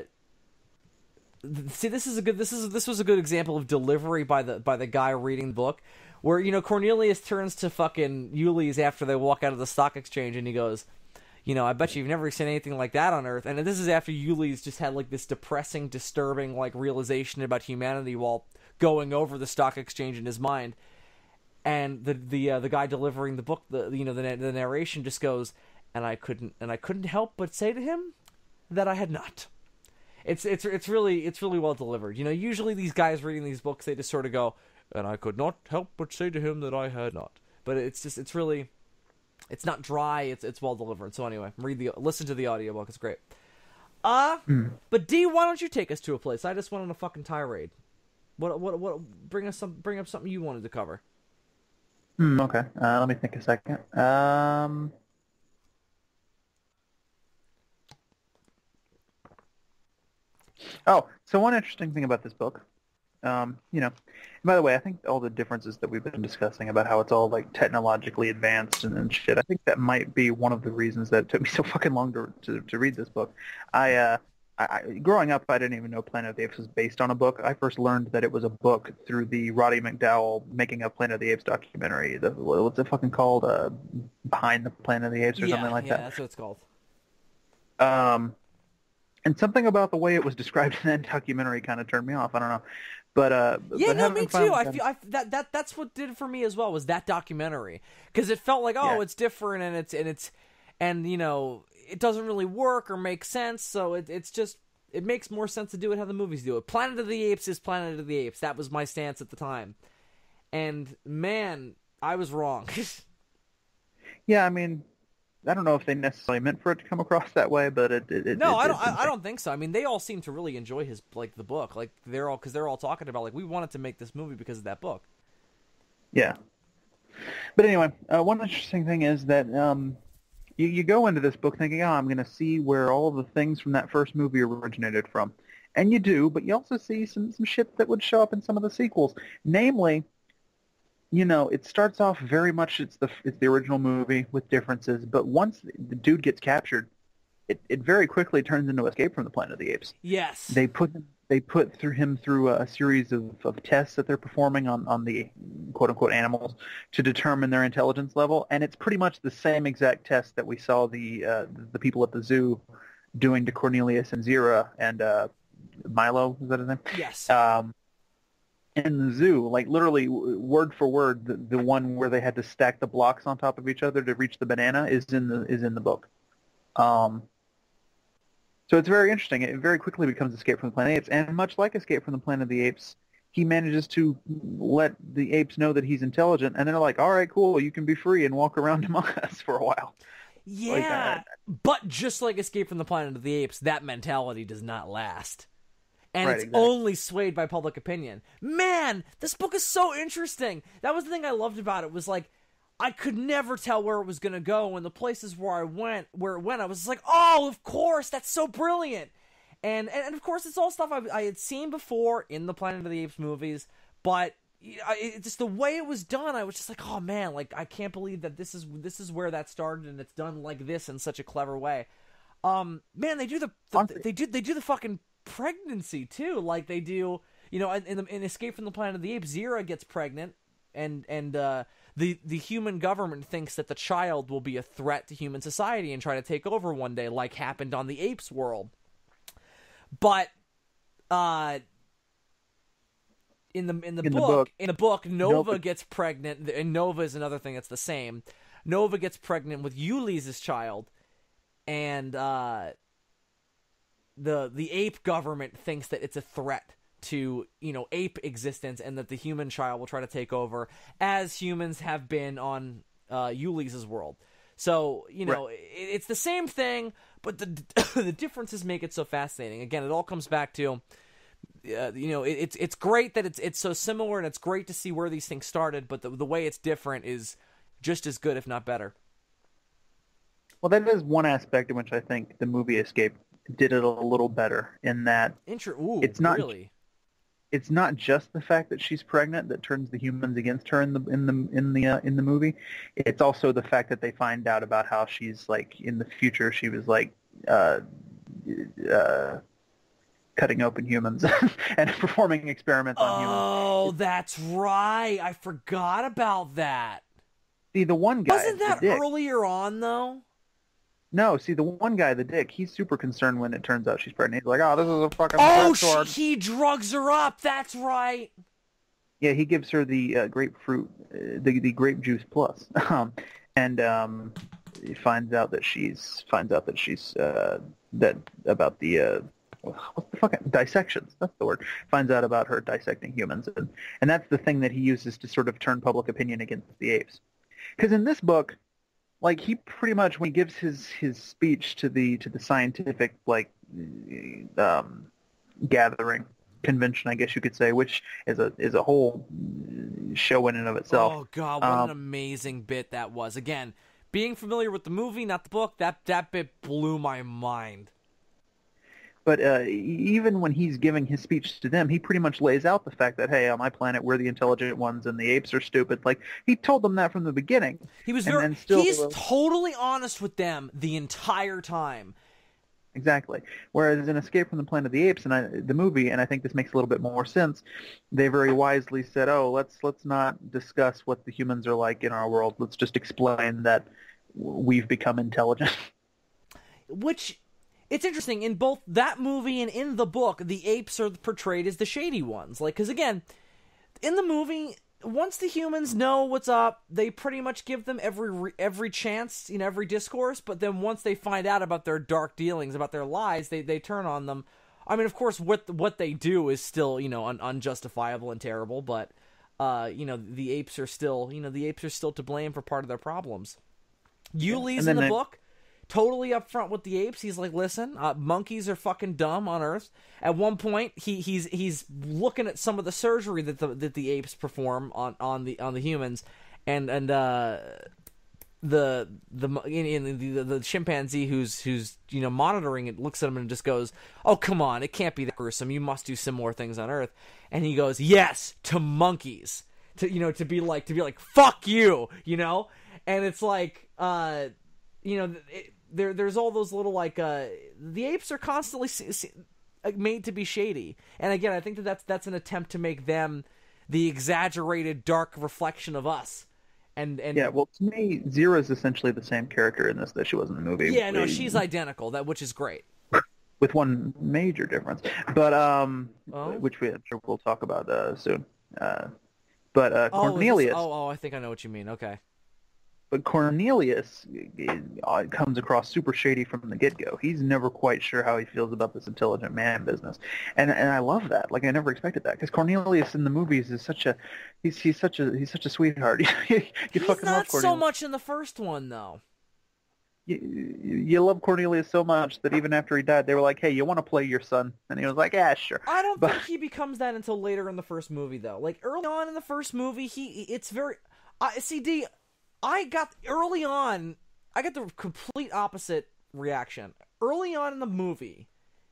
see, this is a good this is this was a good example of delivery by the by the guy reading the book. Where, you know, Cornelius turns to fucking Ulysses after they walk out of the stock exchange, and he goes, you know, I bet you've never seen anything like that on Earth. And this is after Ulysses just had, like, this depressing, disturbing, like, realization about humanity while going over the stock exchange in his mind. And the the uh, the guy delivering the book, the you know, the, the narration just goes, and I couldn't and I couldn't help but say to him that I had not. It's it's it's really it's really well delivered. You know, usually these guys reading these books, they just sort of go, and I could not help but say to him that I had not. But it's just, it's really, It's not dry. It's it's well delivered. So anyway, read the listen to the audiobook. It's great. Uh, Mm. but D, why don't you take us to a place? I just went on a fucking tirade. What what what? Bring us some. Bring up something you wanted to cover. Mm, okay. Uh, let me think a second. Um. Oh, so one interesting thing about this book, um, you know, by the way, I think all the differences that we've been discussing about how it's all like technologically advanced and, and shit, I think that might be one of the reasons that it took me so fucking long to to, to read this book. I, uh, I, I, growing up, I didn't even know Planet of the Apes was based on a book. I first learned that it was a book through the Roddy McDowell Making of Planet of the Apes documentary. The, what's it fucking called? Uh, Behind the Planet of the Apes or yeah, something like yeah, that. that's what it's called. Um, and something about the way it was described in that documentary kind of turned me off. I don't know, but uh, Yeah, but no, me having too. finally I done- feel I, that that that's what did it for me as well. Was that documentary because it felt like oh, Yeah. it's different and it's and it's and you know it doesn't really work or make sense. So it it's just it makes more sense to do it how the movies do it. Planet of the Apes is Planet of the Apes. That was my stance at the time, and man, I was wrong. Yeah, I mean, I don't know if they necessarily meant for it to come across that way, but it. it, it No, it, I it don't. didn't I, I take- don't think so. I mean, they all seem to really enjoy his like the book. Like they're all because they're all talking about like we wanted to make this movie because of that book. Yeah. But anyway, uh, one interesting thing is that um, you, you go into this book thinking, oh, I'm going to see where all the things from that first movie originated from. And you do, but you also see some, some shit that would show up in some of the sequels. Namely, you know, it starts off very much, it's the it's the original movie with differences, but once the dude gets captured, it, it very quickly turns into Escape from the Planet of the Apes. Yes. They put him, they put through him through a, a series of, of tests that they're performing on, on the quote unquote animals to determine their intelligence level, and it's pretty much the same exact test that we saw the uh, the people at the zoo doing to Cornelius and Zira and uh, Milo, is that his name? Yes. Um, in the zoo, like literally w- word for word, the, the one where they had to stack the blocks on top of each other to reach the banana is in the is in the book. Um, so it's very interesting. It very quickly becomes Escape from the Planet of the Apes, and much like Escape from the Planet of the Apes, he manages to let the apes know that he's intelligent, and they're like, "All right, cool, you can be free and walk around among us for a while." Yeah, uh, but just like Escape from the Planet of the Apes, that mentality does not last. And Right, it's exactly. only swayed by public opinion. Man, this book is so interesting. That was the thing I loved about it, was like, I could never tell where it was going to go, and the places where I went, where it went, I was just like, oh, of course, that's so brilliant. And, and, and of course, it's all stuff I, I had seen before in the Planet of the Apes movies, but I, it, just the way it was done, I was just like, oh man, like I can't believe that this is this is where that started, and it's done like this in such a clever way. Um, man, they do the, the they do they do the fucking pregnancy too, like they do, you know, in, in, in Escape from the Planet of the Apes, Zira gets pregnant, and and uh, the the human government thinks that the child will be a threat to human society and try to take over one day, like happened on the Apes world. But uh. In the in the In the book, book, in the book, Nova, Nova- gets pregnant, and Nova is another thing that's the same. Nova gets pregnant with Ulysses' child, and uh, the the ape government thinks that it's a threat to, you know, ape existence, and that the human child will try to take over, as humans have been on uh, Ulysses' world. So, you know, Right. it, it's the same thing, but the the differences make it so fascinating. Again, it all comes back to. Uh, you know, it, it's it's great that it's it's so similar, and it's great to see where these things started. But the the way it's different is just as good, if not better. Well, that is one aspect in which I think the movie Escape did it a little better. In that, Intro. Ooh, It's not- really. it's not just the fact that she's pregnant that turns the humans against her in the in the in the uh, in the movie. It's also the fact that they find out about how she's like in the future she was like uh, uh, cutting open humans and performing experiments on humans. Oh, that's right. I forgot about that. See, the one guy, Wasn't that the dick, earlier on though? no, see, the one guy, the dick, he's super concerned when it turns out she's pregnant. He's like, oh, this is a fucking Oh, sex sword. she, he drugs her up. That's right. Yeah, he gives her the uh, grapefruit, uh, the the grape juice plus, um, and um, he finds out that she's finds out that she's uh, that about the uh, what's the fucking dissections. That's the word. Finds out about her dissecting humans, and and that's the thing that he uses to sort of turn public opinion against the apes. Because in this book, like he pretty much when he gives his his speech to the to the scientific like um, gathering convention, I guess you could say, which is a is a whole show in and of itself. Oh God, what um, an amazing bit that was! Again, being familiar with the movie, not the book, that that bit blew my mind. But uh, even when he's giving his speech to them, he pretty much lays out the fact that, hey, on my planet, we're the intelligent ones and the apes are stupid. Like, he told them that from the beginning. He was and very, then still, he's uh, totally honest with them the entire time. Exactly. Whereas in Escape from the Planet of the Apes, and I, the movie, and I think this makes a little bit more sense, they very wisely said, oh, let's let's not discuss what the humans are like in our world. Let's just explain that we've become intelligent. Which... It's interesting, in both that movie and in the book, the apes are portrayed as the shady ones. Like, because again, in the movie, once the humans know what's up, they pretty much give them every every chance in every discourse, but then once they find out about their dark dealings, about their lies, they, they turn on them. I mean, of course, what what they do is still, you know, un- unjustifiable and terrible, but, uh, you know, the apes are still, you know, the apes are still to blame for part of their problems. Yuli's in the they... book... Totally upfront with the apes. He's like, listen, uh, monkeys are fucking dumb on Earth. At one point, he he's he's looking at some of the surgery that the that the apes perform on, on the on the humans, and and uh, the the in, in the, the the chimpanzee who's who's you know monitoring it looks at him and just goes, oh come on, it can't be that gruesome. You must do similar things on Earth. And he goes, yes, to monkeys, to you know to be like to be like fuck you, you know. And it's like uh. You know, it, there. There's all those little like uh, the apes are constantly see, see, made to be shady, and again, I think that that's that's an attempt to make them the exaggerated dark reflection of us. And and yeah, well, to me, Zira is essentially the same character in this that she was in the movie. Yeah, no, she's identical. That which is great. With one major difference, but um, oh? which we I'm sure we'll talk about uh, soon. Uh, but uh, oh, Cornelius. This, oh, oh, I think I know what you mean. Okay. But Cornelius uh, comes across super shady from the get-go. He's never quite sure how he feels about this intelligent man business, and and I love that. Like I never expected that because Cornelius in the movies is such a he's he's such a he's such a sweetheart. you he's fucking not love Cornelius. so much in the first one though. You, you love Cornelius so much that even after he died, they were like, "Hey, you want to play your son?" And he was like, "Yeah, sure." I don't but... think he becomes that until later in the first movie, though. Like early on in the first movie, he it's very uh, C D. I got, early on, I got the complete opposite reaction. Early on in the movie,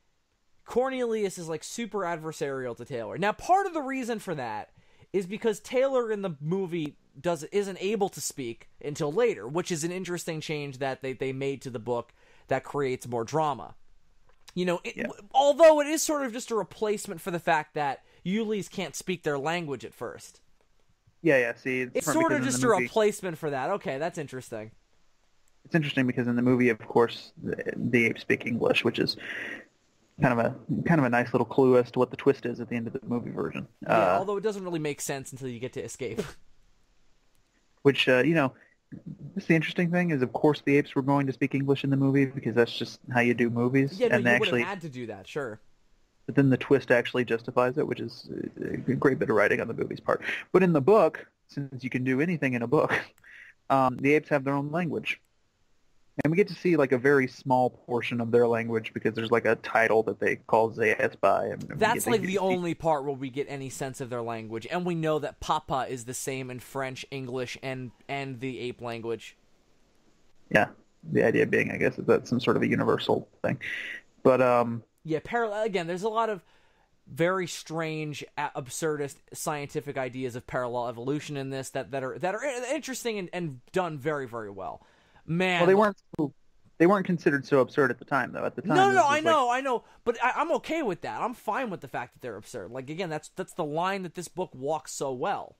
Cornelius is, like, super adversarial to Taylor. Now, part of the reason for that is because Taylor in the movie does isn't able to speak until later, which is an interesting change that they, they made to the book that creates more drama. You know, it, yeah. although it is sort of just a replacement for the fact that Yulis can't speak their language at first. Yeah, yeah. See, it's, it's sort of just a movie, replacement for that. Okay, that's interesting. It's interesting because in the movie, of course, the, the apes speak English, which is kind of a kind of a nice little clue as to what the twist is at the end of the movie version. Yeah, uh, although it doesn't really make sense until you get to Escape. Which uh, you know, this is the interesting thing is, of course, the apes were going to speak English in the movie because that's just how you do movies. Yeah, no, and you actually, would have had to do that, sure. But then the twist actually justifies it, which is a great bit of writing on the movie's part. But in the book, since you can do anything in a book, um, the apes have their own language. And we get to see like a very small portion of their language because there's like a title that they call Zayas by. And That's like the see. only part where we get any sense of their language. And we know that Papa is the same in French, English, and, and the ape language. Yeah, the idea being, I guess, is that's some sort of a universal thing. But, um... yeah, parallel again, there's a lot of very strange, absurdist scientific ideas of parallel evolution in this that, that are that are interesting and, and done very, very well. Man, well, they weren't they weren't considered so absurd at the time, though. At the time, no, no, no I like... know, I know, but I, I'm okay with that. I'm fine with the fact that they're absurd. Like again, that's that's the line that this book walks so well.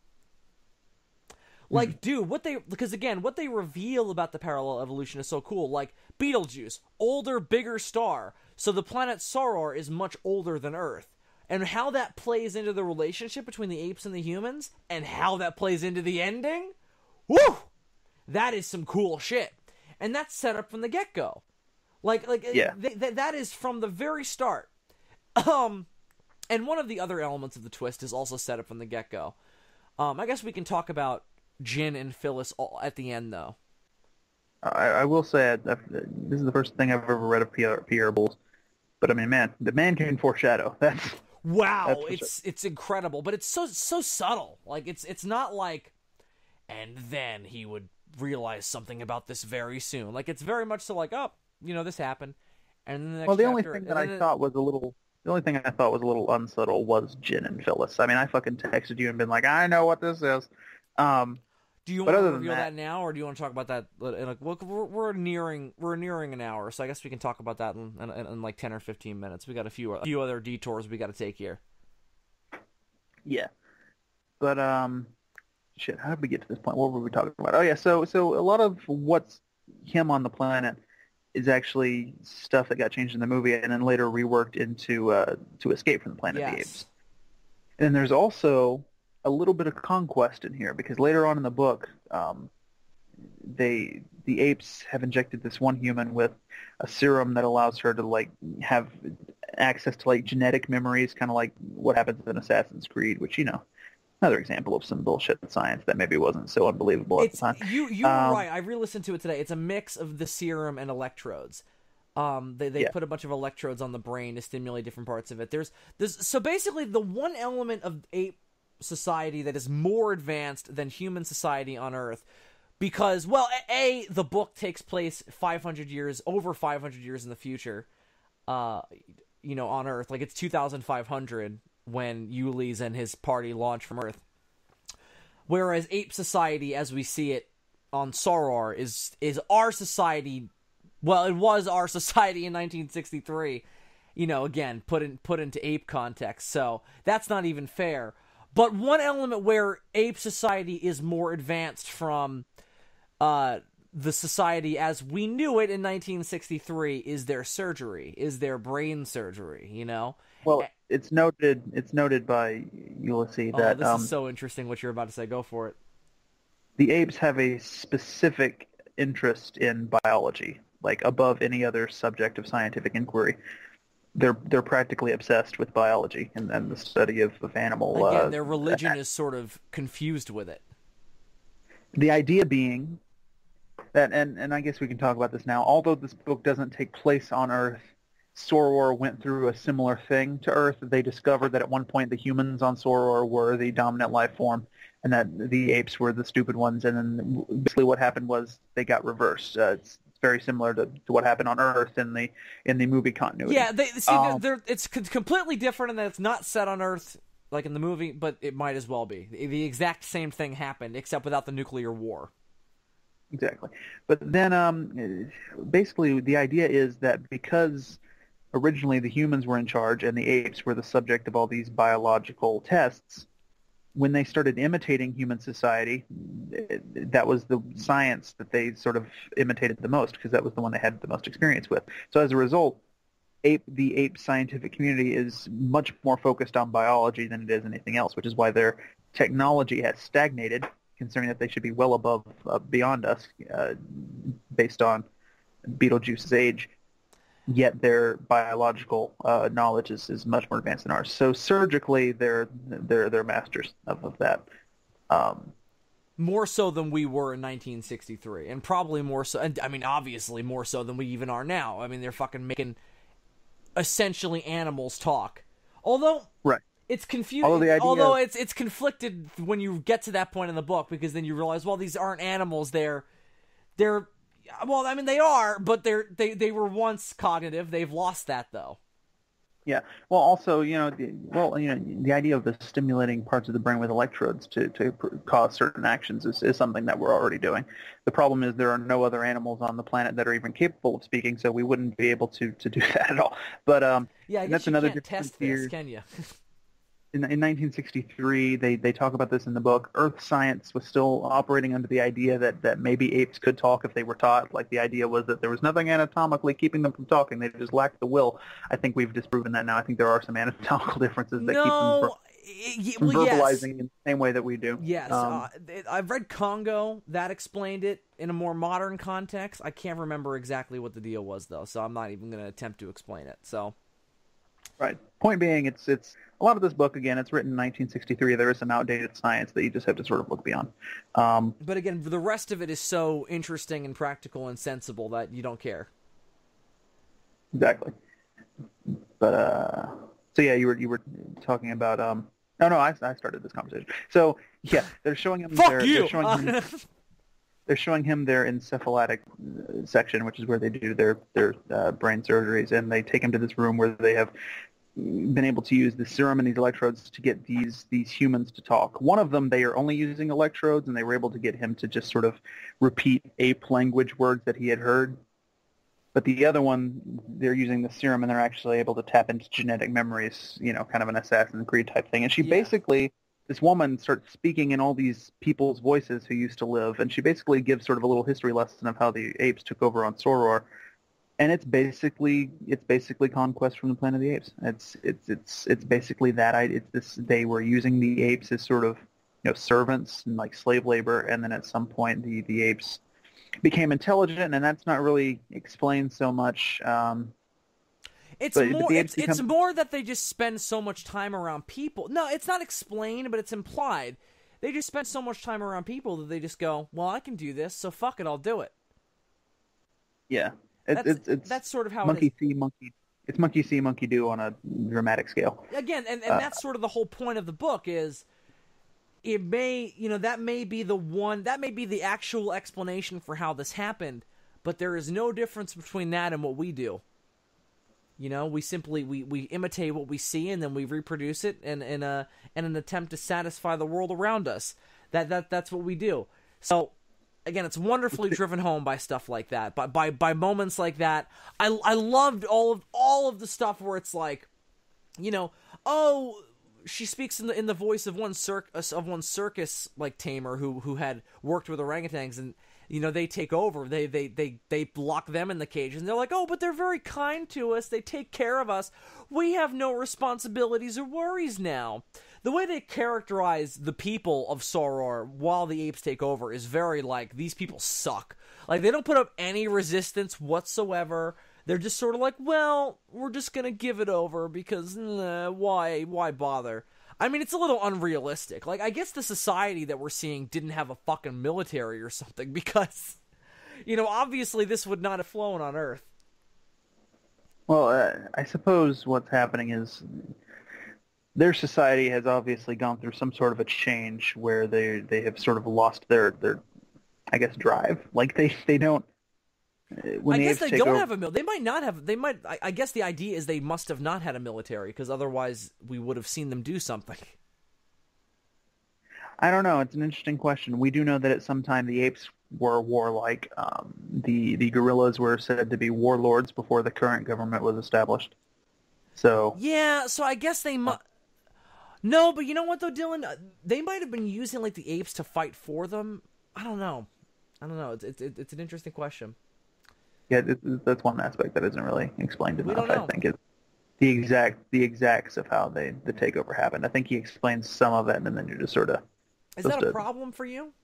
Like, mm-hmm. dude, what they because again, what they reveal about the parallel evolution is so cool. Like Betelgeuse, older, bigger star, so the planet Soror is much older than Earth. And how that plays into the relationship between the apes and the humans, and how that plays into the ending, woo! That is some cool shit. And that's set up from the get-go. Like, like yeah. th- th- that is from the very start. Um, and one of the other elements of the twist is also set up from the get-go. Um, I guess we can talk about Jin and Phyllis all at the end, though. I, I will say I, I, this is the first thing I've ever read of Pierre, Pierre Boulle. But I mean, man, the man can foreshadow. That's Wow, that's it's sure. It's incredible, but it's so so subtle. Like it's it's not like, and then he would realize something about this very soon. Like it's very much so like, oh, you know, this happened, and then the next well, the chapter, only thing that I it, thought was a little, the only thing I thought was a little unsubtle was Jin and Phyllis. I mean, I fucking texted you and been like, I know what this is. Um, do you want to reveal that, that now, or do you want to talk about that? In like, well, we're, we're nearing we're nearing an hour, so I guess we can talk about that in, in, in like ten or fifteen minutes. We got a few a few other detours we got to take here. Yeah, but um, shit, how did we get to this point? What were we talking about? Oh yeah, so so a lot of what's him on the planet is actually stuff that got changed in the movie and then later reworked into uh, to Escape from the Planet yes. of the Apes. And there's also a little bit of conquest in here because later on in the book, um, they the apes have injected this one human with a serum that allows her to like have access to like genetic memories, kind of like what happens in Assassin's Creed, which you know, another example of some bullshit science that maybe wasn't so unbelievable it's, at the time. You you were um, right. I re-listened to it today. It's a mix of the serum and electrodes. Um, they they yeah. put a bunch of electrodes on the brain to stimulate different parts of it. There's there's so basically the one element of ape society that is more advanced than human society on Earth, because well, a the book takes place five hundred years over five hundred years in the future, uh, you know, on Earth. Like it's two thousand five hundred when Ulysses and his party launch from Earth. Whereas ape society, as we see it on Soror, is is our society. Well, it was our society in nineteen sixty-three. You know, again, put in put into ape context. So that's not even fair. But one element where ape society is more advanced from uh, the society as we knew it in nineteen sixty-three is their surgery, is their brain surgery, you know? Well, it's noted It's noted by Ulysses oh, that... this um, is so interesting what you're about to say. Go for it. The apes have a specific interest in biology, like above any other subject of scientific inquiry. They're they're practically obsessed with biology and, and the study of, of animal. Again, uh, their religion is sort of confused with it. The idea being that, and, and I guess we can talk about this now, although this book doesn't take place on Earth, Soror went through a similar thing to Earth. They discovered that at one point the humans on Soror were the dominant life form and that the apes were the stupid ones, and then basically what happened was they got reversed. Uh, it's very similar to, to what happened on Earth in the in the movie continuity. Yeah, they see um, they're, they're, it's completely different in that it's not set on Earth like in the movie, but it might as well be. The exact same thing happened, except without the nuclear war. Exactly. But then um, basically the idea is that because originally the humans were in charge and the apes were the subject of all these biological tests, when they started imitating human society, that was the science that they sort of imitated the most because that was the one they had the most experience with. So as a result, ape, the ape scientific community is much more focused on biology than it is anything else, which is why their technology has stagnated, considering that they should be well above, uh, beyond us, uh, based on Beetlejuice's age. Yet their biological uh, knowledge is, is much more advanced than ours. So surgically, they're they're they're masters of, of that. Um, more so than we were in nineteen sixty-three, and probably more so. And I mean, obviously more so than we even are now. I mean, they're fucking making essentially animals talk. Although, right. It's confusing. Although, the idea although of, it's it's conflicted when you get to that point in the book, because then you realize, well, these aren't animals. They're they're well, I mean, they are, but they're they they were once cognitive. They've lost that though. Yeah. Well, also, you know, the, well, you know, the idea of the stimulating parts of the brain with electrodes to to cause certain actions is, is something that we're already doing. The problem is there are no other animals on the planet that are even capable of speaking, so we wouldn't be able to, to do that at all. But um, yeah, I guess that's you another can't test here. this, can you? In, in nineteen sixty-three, they, they talk about this in the book. Earth science was still operating under the idea that, that maybe apes could talk if they were taught. Like, the idea was that there was nothing anatomically keeping them from talking. They just lacked the will. I think we've disproven that now. I think there are some anatomical differences that no, keep them from, from well, verbalizing yes. in the same way that we do. Yes. Um, uh, I've read Congo. That explained it in a more modern context. I can't remember exactly what the deal was, though, so I'm not even going to attempt to explain it. So... Right. Point being, it's it's a lot of this book, again, it's written in nineteen sixty-three. There is some outdated science that you just have to sort of look beyond. Um, but again, the rest of it is so interesting and practical and sensible that you don't care. Exactly. But, uh, so yeah, you were you were talking about, um, no, no, I, I started this conversation. So, yeah, they're showing him... Fuck their, you! They're showing him, they're showing him their encephalitic section, which is where they do their, their uh, brain surgeries, and they take him to this room where they have been able to use the serum and these electrodes to get these these humans to talk. One of them, they are only using electrodes, and they were able to get him to just sort of repeat ape language words that he had heard. But the other one, they're using the serum, and they're actually able to tap into genetic memories, you know, kind of an Assassin's Creed type thing. And she Yeah. basically, this woman starts speaking in all these people's voices who used to live, and she basically gives sort of a little history lesson of how the apes took over on Soror. And it's basically it's basically Conquest from the Planet of the Apes. It's it's it's it's basically that. I it's this they were using the apes as sort of, you know, servants and like slave labor, and then at some point the the apes became intelligent, and that's not really explained so much. Um, It's but, more. but the It's, apes it's become, more that they just spend so much time around people. No, it's not explained, but it's implied. They just spend so much time around people that they just go, "Well, I can do this, so fuck it, I'll do it." yeah. It's That's, it's, it's that's sort of how monkey it is. see monkey. It's monkey see monkey do on a dramatic scale. Again, and, and Uh, that's sort of the whole point of the book is it may, you know, that may be the one, that may be the actual explanation for how this happened, but there is no difference between that and what we do. You know, we simply, we, we imitate what we see and then we reproduce it in, in, a, in an attempt to satisfy the world around us. That, that That's what we do. So, again, it's wonderfully driven home by stuff like that, by by, by moments like that. I, I loved all of all of the stuff where it's like, you know, oh, she speaks in the in the voice of one circus of one circus like tamer who who had worked with orangutans, and you know they take over. They they they they lock them in the cage, and they're like, oh, but they're very kind to us. They take care of us. We have no responsibilities or worries now. The way they characterize the people of Soror while the apes take over is very like, these people suck. Like, they don't put up any resistance whatsoever. They're just sort of like, well, we're just gonna give it over because, nah, why, why bother? I mean, it's a little unrealistic. Like, I guess the society that we're seeing didn't have a fucking military or something because, you know, obviously this would not have flown on Earth. Well, uh, I suppose what's happening is their society has obviously gone through some sort of a change where they they have sort of lost their, their I guess, drive. Like, they, they don't... When I the guess apes they take don't over, have a mil. They might not have. They might. I, I guess the idea is they must have not had a military because otherwise we would have seen them do something. I don't know. It's an interesting question. We do know that at some time the apes were warlike. Um, the the gorillas were said to be warlords before the current government was established. So Yeah. So I guess they might. No, but you know what though, Dylan? They might have been using like the apes to fight for them. I don't know. I don't know. It's it's it's an interesting question. yeah, it, it- that's one aspect that isn't really explained We enough. don't know. I think is the exact the exacts of how they the takeover happened. I think he explains some of it, and then you're just sort of Is that supposed a to- problem for you?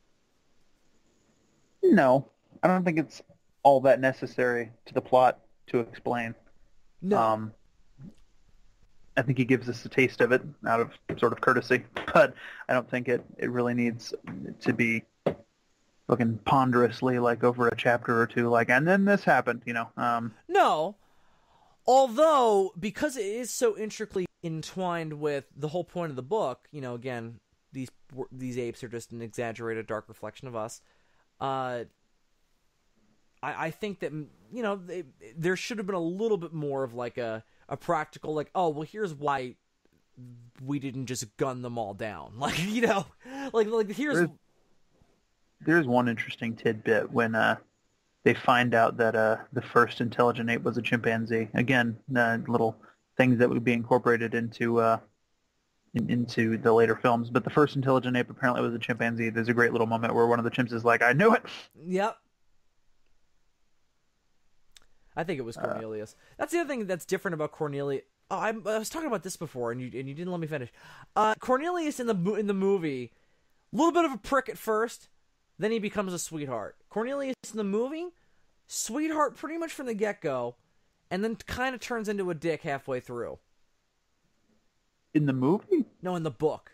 No, I don't think it's all that necessary to the plot to explain. No. Um, I think he gives us a taste of it out of sort of courtesy, but I don't think it, it really needs to be looking ponderously like over a chapter or two, like, and then this happened, you know. Um, No. Although, because it is so intricately entwined with the whole point of the book, you know, again, these these apes are just an exaggerated, dark reflection of us. Uh, I, I think that, you know, they, there should have been a little bit more of like a, a practical, like, oh, well, here's why we didn't just gun them all down. Like, you know, like, like here's... There's- there's one interesting tidbit when uh, they find out that uh, the first intelligent ape was a chimpanzee. Again, uh, little things that would be incorporated into uh, in, into the later films. But the first intelligent ape apparently was a chimpanzee. There's a great little moment where one of the chimps is like, "I knew it." Yep. I think it was Cornelius. Uh, that's the other thing that's different about Cornelius. Oh, I, I was talking about this before, and you and you didn't let me finish. Uh, Cornelius in the in the movie, a little bit of a prick at first, then he becomes a sweetheart. Cornelius in the movie, sweetheart pretty much from the get go, and then kind of turns into a dick halfway through. In the movie? No, in the book.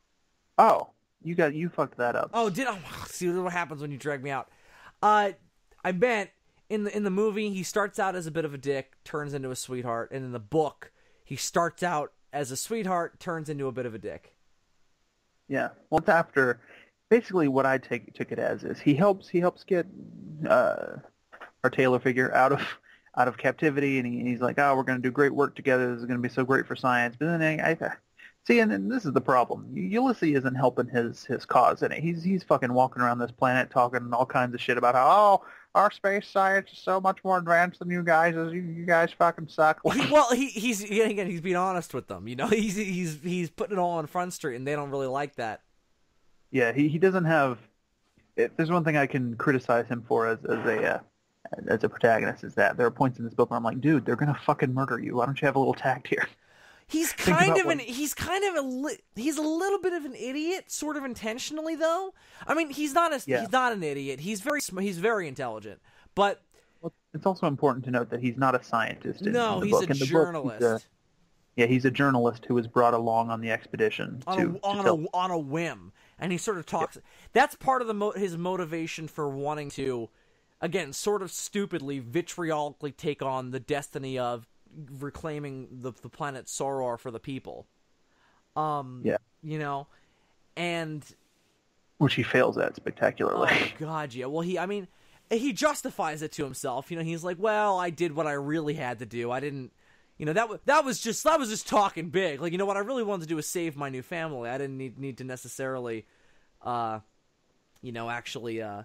Oh, you got you fucked that up. Oh, did I? See what happens when you drag me out. Uh, I meant in the in the movie he starts out as a bit of a dick, turns into a sweetheart, and in the book he starts out as a sweetheart, turns into a bit of a dick. Yeah. Well, it's after. Basically, what I take took it as is he helps he helps get uh, our Taylor figure out of out of captivity, and he, he's like, oh, we're going to do great work together. This is going to be so great for science. But then I, I see, and, and this is the problem. Ulysses isn't helping his his cause in it. He's he's fucking walking around this planet talking all kinds of shit about how oh our space science is so much more advanced than you guys. You, you guys fucking suck. He, well, he he's again he's being honest with them. You know, he's he's he's putting it all on Front Street, and they don't really like that. Yeah, he, he doesn't have. If there's one thing I can criticize him for as as a uh, as a protagonist is that there are points in this book where I'm like, dude, they're gonna fucking murder you. Why don't you have a little tact here? He's kind of an what... he's kind of a li- he's a little bit of an idiot, sort of intentionally though. I mean, he's not a, yeah. he's not an idiot. He's very he's very intelligent, but well, it's also important to note that he's not a scientist. In, no, in the he's book. a in the journalist. Book, he's a, yeah, he's a journalist who was brought along on the expedition on to, a, on, to tell... a, on a whim. And he sort of talks. Yeah. That's part of the mo- his motivation for wanting to, again, sort of stupidly, vitriolically take on the destiny of reclaiming the the planet Soror for the people. Um, yeah, you know, and which he fails at spectacularly. Oh God, yeah. Well, he, I mean, he justifies it to himself. You know, he's like, "Well, I did what I really had to do. I didn't." You know, that was that was just that was just talking big. Like, you know, what I really wanted to do was save my new family. I didn't need need to necessarily, uh, you know, actually, uh,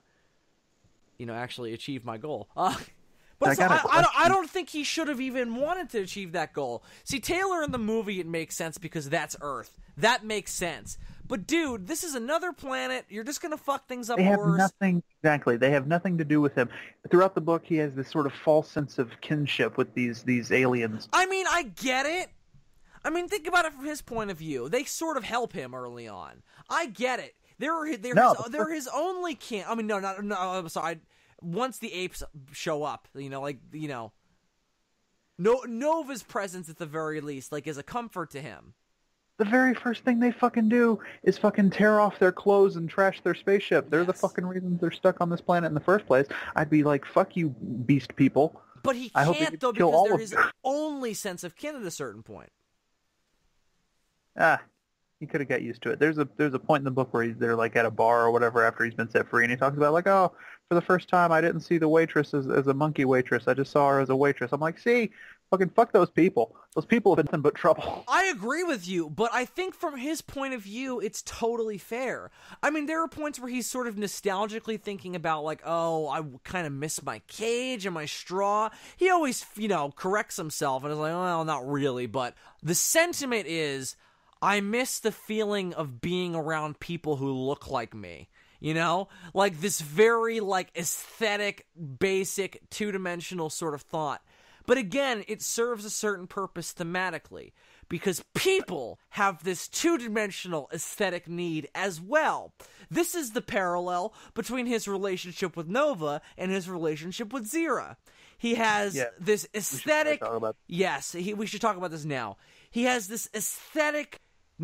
you know, actually achieve my goal. Uh, but so I, I, don't, I don't think he should have even wanted to achieve that goal. See, Taylor in the movie, it makes sense because that's Earth. That makes sense. But dude, this is another planet. You're just gonna fuck things up they have worse. Nothing exactly. They have nothing to do with him. Throughout the book, he has this sort of false sense of kinship with these these aliens. I mean, I get it. I mean, think about it from his point of view. They sort of help him early on. I get it. They're they're no, his, they're his only kin. I mean, no, not no. I'm sorry. Once the apes show up, you know, like you know, no Nova's presence at the very least, like, is a comfort to him. The very first thing they fucking do is fucking tear off their clothes and trash their spaceship. They're yes. the fucking reasons they're stuck on this planet in the first place. I'd be like, fuck you, beast people. But he I can't, though, because they're his you. only sense of kin at a certain point. Ah, he could have got used to it. There's a there's a point in the book where he's, they're like at a bar or whatever after he's been set free, and he talks about like, oh, for the first time I didn't see the waitress as, as a monkey waitress. I just saw her as a waitress. I'm like, see, fucking fuck those people. Those people have been nothing but trouble. I agree with you, but I think from his point of view, it's totally fair. I mean, there are points where he's sort of nostalgically thinking about like, oh, I kind of miss my cage and my straw. He always, you know, corrects himself and is like, well, not really, but the sentiment is, I miss the feeling of being around people who look like me. You know? Like this very, like, aesthetic, basic, two-dimensional sort of thought. But again, it serves a certain purpose thematically. Because people have this two-dimensional aesthetic need as well. This is the parallel between his relationship with Nova and his relationship with Zira. He has yeah. this aesthetic... We should talk about... Yes, he, we should talk about this now. He has this aesthetic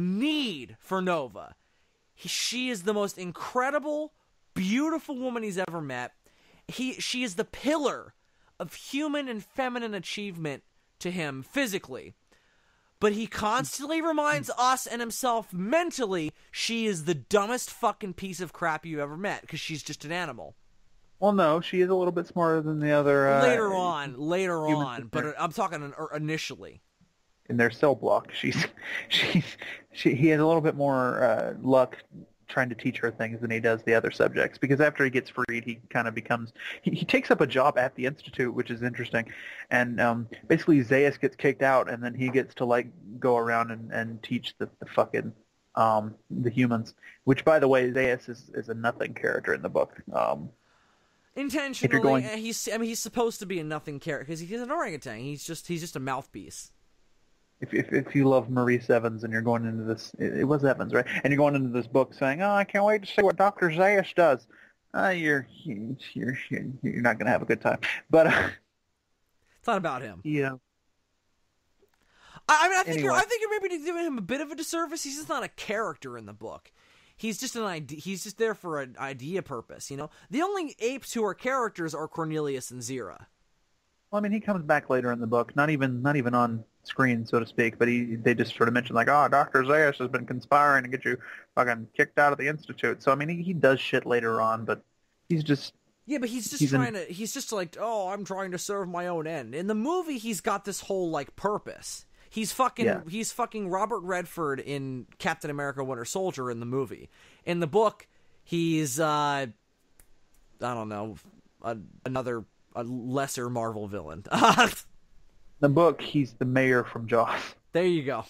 need for Nova. He, she is the most incredible, beautiful woman he's ever met. He, she is the pillar of human and feminine achievement to him physically. But he constantly reminds us and himself mentally she is the dumbest fucking piece of crap you ever met because she's just an animal. Well, no, she is a little bit smarter than the other... Uh, later on, later on, but I'm talking initially. In their cell block, she's she's she he has a little bit more uh, luck trying to teach her things than he does the other subjects, because after he gets freed, he kind of becomes he, he takes up a job at the institute, which is interesting, and um, basically Zaius gets kicked out, and then he gets to like go around and, and teach the, the fucking um, the humans, which by the way, Zaius is, is a nothing character in the book. Um, Intentionally, going... he's I mean he's supposed to be a nothing character because he's an orangutan. He's just he's just a mouthpiece. If, if if you love Maurice Evans and you're going into this, it, it was Evans, right? And you're going into this book saying, "Oh, I can't wait to see what Doctor Zaius does." Uh, you're you're you're you're not going to have a good time. But uh, it's not about him. Yeah. I mean, I think Anyway. you're. I think you're maybe giving him a bit of a disservice. He's just not a character in the book. He's just an idea. He's just there for an idea purpose. You know, the only apes who are characters are Cornelius and Zira. Well, I mean, he comes back later in the book, not even not even on screen, so to speak, but he they just sort of mention like, oh, Doctor Zaius has been conspiring to get you fucking kicked out of the Institute. So I mean, he, he does shit later on, but he's just yeah, but he's just he's trying in, to. He's just like, oh, I'm trying to serve my own end. In the movie, he's got this whole like purpose. He's fucking yeah. he's fucking Robert Redford in Captain America: Winter Soldier in the movie. In the book, he's uh, I don't know, a, another. A lesser Marvel villain. The book, he's the mayor from Jaws. There you go.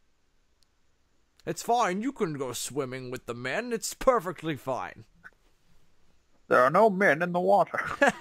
It's fine. You can go swimming with the men. It's perfectly fine. There are no men in the water.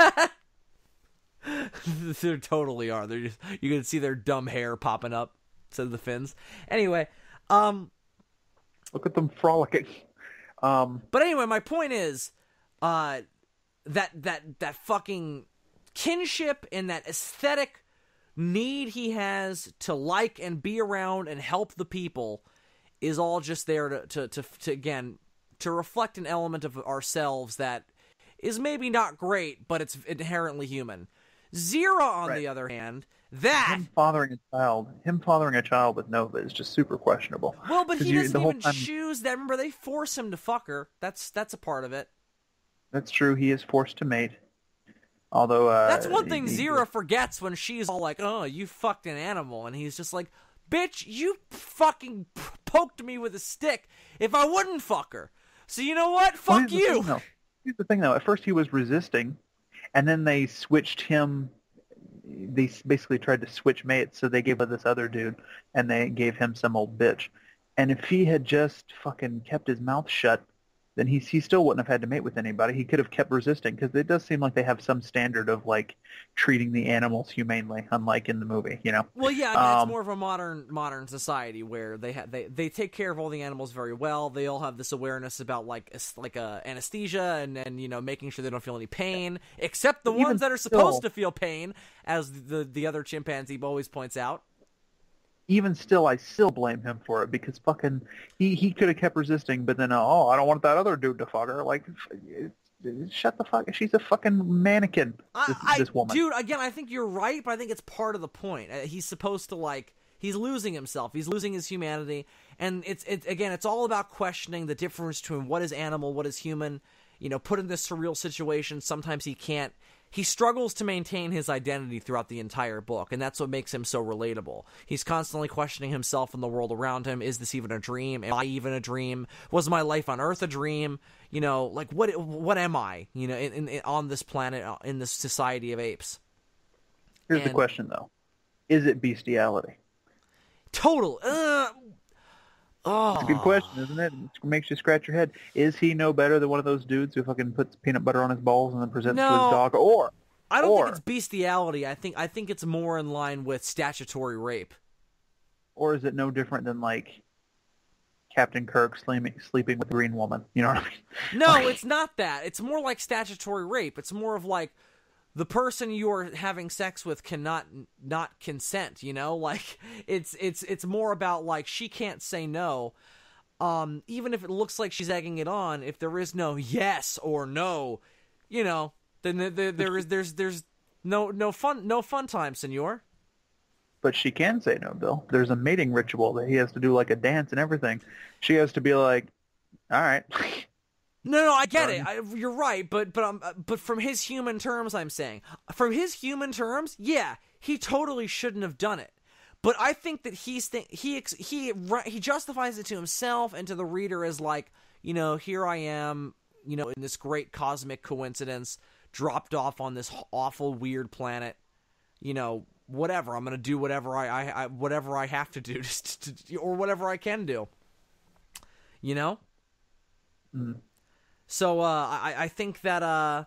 There totally are. They're just, you can see their dumb hair popping up instead of the fins. Anyway, um, look at them frolicking. Um, but anyway, my point is, uh, that that that fucking kinship and that aesthetic need he has to like and be around and help the people is all just there to, to, to, to again, to reflect an element of ourselves that is maybe not great, but it's inherently human. Zira, on right. the other hand, that... Him fathering a child, him fathering a child with Nova is just super questionable. Well, but he you, doesn't even time... choose that. Remember, they force him to fuck her. That's, that's a part of it. That's true. He is forced to mate. Although uh, that's one thing he, Zira he, forgets when she's all like, "Oh, you fucked an animal," and he's just like, "Bitch, you fucking poked me with a stick. If I wouldn't fuck her, so you know what? well, Fuck you." Thing, here's the thing, though. At first, he was resisting, and then they switched him. They basically tried to switch mates, so they gave her this other dude, and they gave him some old bitch. And if he had just fucking kept his mouth shut, then he he still wouldn't have had to mate with anybody. He could have kept resisting, because it does seem like they have some standard of like treating the animals humanely, unlike in the movie, you know. Well, yeah, I mean, um, it's more of a modern modern society where they ha- they they take care of all the animals very well. They all have this awareness about like like uh, anesthesia and and you know making sure they don't feel any pain, except the ones that are supposed still, to feel pain, as the the other chimpanzee always points out. Even still, I still blame him for it, because fucking he, he could have kept resisting, but then, uh, oh, I don't want that other dude to fuck her. Like, shut the fuck. She's a fucking mannequin, this, I, this woman. Dude, again, I think you're right, but I think it's part of the point. He's supposed to, like, he's losing himself. He's losing his humanity. And it's, it's again, it's all about questioning the difference between what is animal, what is human. You know, put in this surreal situation, sometimes he can't. He struggles to maintain his identity throughout the entire book, and that's what makes him so relatable. He's constantly questioning himself and the world around him. Is this even a dream? Am I even a dream? Was my life on Earth a dream? You know, like, what what am I, you know, in, in, on this planet, in this society of apes? Here's and, the question, though. Is it bestiality? Total. Uh, oh. It's a good question, isn't it? It makes you scratch your head. Is he no better than one of those dudes who fucking puts peanut butter on his balls and then presents no, to his dog? Or I don't or, think it's bestiality. I think I think it's more in line with statutory rape. Or is it no different than, like, Captain Kirk sleeping, sleeping with a green woman? You know what I mean? No, like, it's not that. It's more like statutory rape. It's more of like the person you are having sex with cannot not consent, you know? Like, it's it's it's more about, like, she can't say no. Um, even if it looks like she's egging it on, if there is no yes or no, you know, then there, there, there is there's there's no no fun no fun time, senor. But she can say no, Bill. There's a mating ritual that he has to do, like a dance and everything. She has to be like, all right. No, no, I get it. I, you're right, but but um, but from his human terms, I'm saying, from his human terms, yeah, he totally shouldn't have done it. But I think that he's th- he he he justifies it to himself and to the reader as like, you know, here I am, you know, in this great cosmic coincidence, dropped off on this awful weird planet, you know, whatever. I'm gonna do whatever I, I, I whatever I have to do, just to, to, or whatever I can do. You know. Mm. So uh, I I think that uh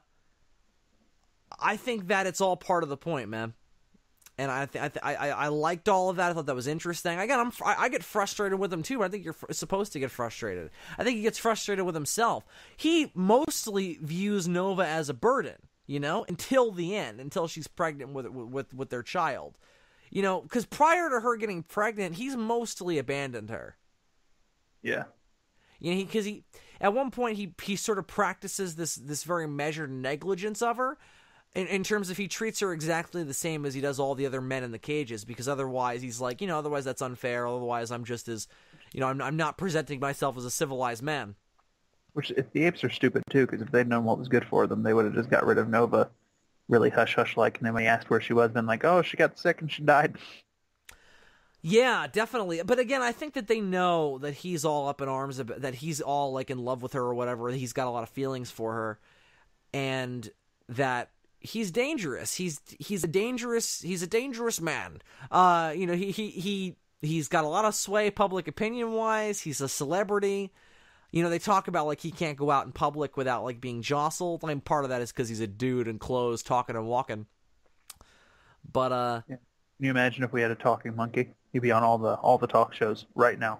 I think that it's all part of the point, man. And I th- I, th- I I liked all of that. I thought that was interesting. Again, I'm fr- I get frustrated with him too. But I think you're fr- supposed to get frustrated. I think he gets frustrated with himself. He mostly views Nova as a burden, you know, until the end, until she's pregnant with with with their child. You know, because prior to her getting pregnant, he's mostly abandoned her. Yeah. You know, because he, he at one point he he sort of practices this this very measured negligence of her, in, in terms of he treats her exactly the same as he does all the other men in the cages, because otherwise he's like, you know, otherwise that's unfair. Otherwise I'm just as, you know, I'm I'm not presenting myself as a civilized man. Which, if the apes are stupid too, because if they'd known what was good for them, they would have just got rid of Nova, really hush hush like, and then when he asked where she was, been like, oh, she got sick and she died. Yeah, definitely. But again, I think that they know that he's all up in arms, about, that he's all like in love with her or whatever. He's got a lot of feelings for her, and that he's dangerous. He's he's a dangerous he's a dangerous man. Uh, you know, he he he he's got a lot of sway, public opinion wise. He's a celebrity. You know, they talk about, like, he can't go out in public without, like, being jostled. I mean, part of that is because he's a dude in clothes, talking and walking. But, uh... Yeah. Can you imagine if we had a talking monkey? He'd be on all the all the talk shows right now.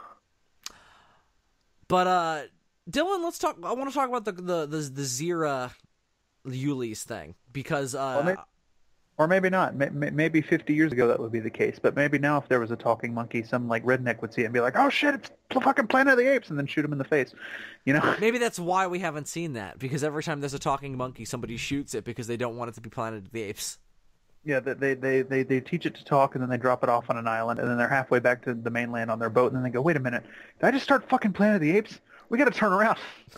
But, uh... Dylan, let's talk... I want to talk about the the, the, the Zira Uly's thing. Because, uh... Well, maybe, or maybe not. Maybe fifty years ago that would be the case. But maybe now if there was a talking monkey, some, like, redneck would see it and be like, oh, shit, it's the fucking Planet of the Apes, and then shoot him in the face. You know? Maybe that's why we haven't seen that. Because every time there's a talking monkey, somebody shoots it because they don't want it to be Planet of the Apes. Yeah, they, they, they, they teach it to talk, and then they drop it off on an island, and then they're halfway back to the mainland on their boat, and then they go, wait a minute, did I just start fucking Planet of the Apes? We gotta turn around.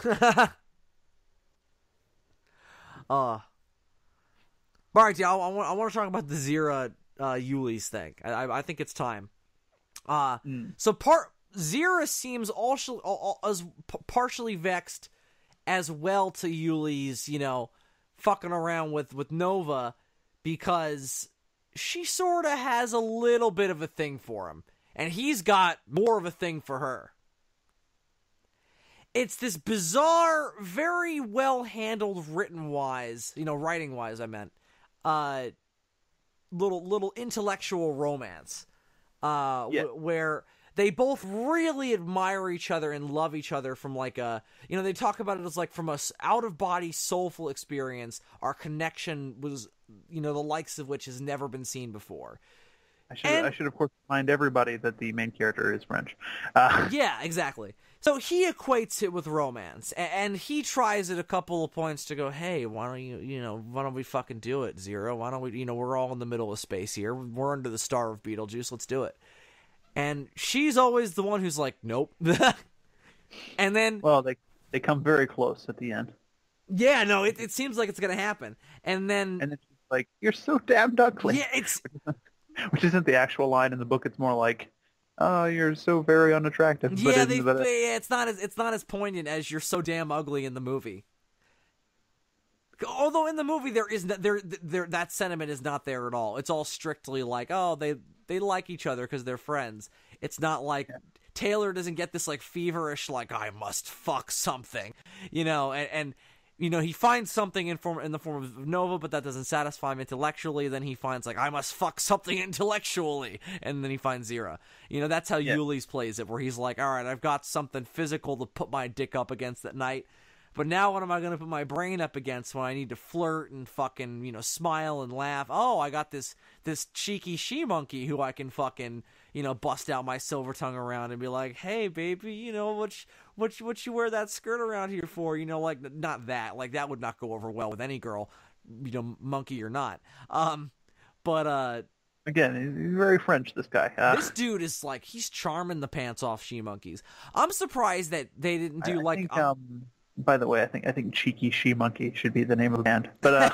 uh... All right, yeah, I, I, want, I want to talk about the Zira uh, Uly's thing. I, I, I think it's time. Uh, mm. So part Zira seems also all, all, as p- partially vexed as well to Uly's, you know, fucking around with, with Nova, because she sort of has a little bit of a thing for him, and he's got more of a thing for her. It's this bizarre, very well handled, written wise, you know, writing wise, I meant. Uh, little little intellectual romance, uh, yeah. w- where they both really admire each other and love each other from like a, you know, they talk about it as like from a out of body soulful experience. Our connection was, you know, the likes of which has never been seen before. I should and, I should of course remind everybody that the main character is French. Uh. Yeah, exactly. So he equates it with romance, and he tries at a couple of points to go, hey, why don't you, you know, why don't we fucking do it, Zero? Why don't we, you know, we're all in the middle of space here. We're under the star of Betelgeuse. Let's do it. And she's always the one who's like, nope. And then... Well, they they come very close at the end. Yeah, no, it, it seems like it's going to happen. And then... And then she's like, you're so damn ugly. Yeah, it's... Which isn't the actual line in the book. It's more like... Oh, you're so very unattractive. Yeah, but they, but, uh, yeah, it's not as it's not as poignant as you're so damn ugly in the movie. Although in the movie there is there there that sentiment is not there at all. It's all strictly like, oh, they they like each other because they're friends. It's not like yeah. Taylor doesn't get this like feverish like I must fuck something, you know, and. and you know, he finds something in form in the form of Nova, but that doesn't satisfy him intellectually. Then he finds, like, I must fuck something intellectually. And then he finds Zira. You know, that's how yeah. Uly's plays it, where he's like, all right, I've got something physical to put my dick up against at night. But now what am I going to put my brain up against when I need to flirt and fucking, you know, smile and laugh? Oh, I got this this cheeky she-monkey who I can fucking, you know, bust out my silver tongue around and be like, hey, baby, you know, what you, what you, what you wear that skirt around here for? You know, like, not that. Like, that would not go over well with any girl, you know, monkey or not. Um, but, uh... Again, he's very French, this guy. Uh, this dude is, like, he's charming the pants off she-monkeys. I'm surprised that they didn't do, I like... Think, um, um, by the way, I think I think Cheeky She-Monkey should be the name of the band. But uh...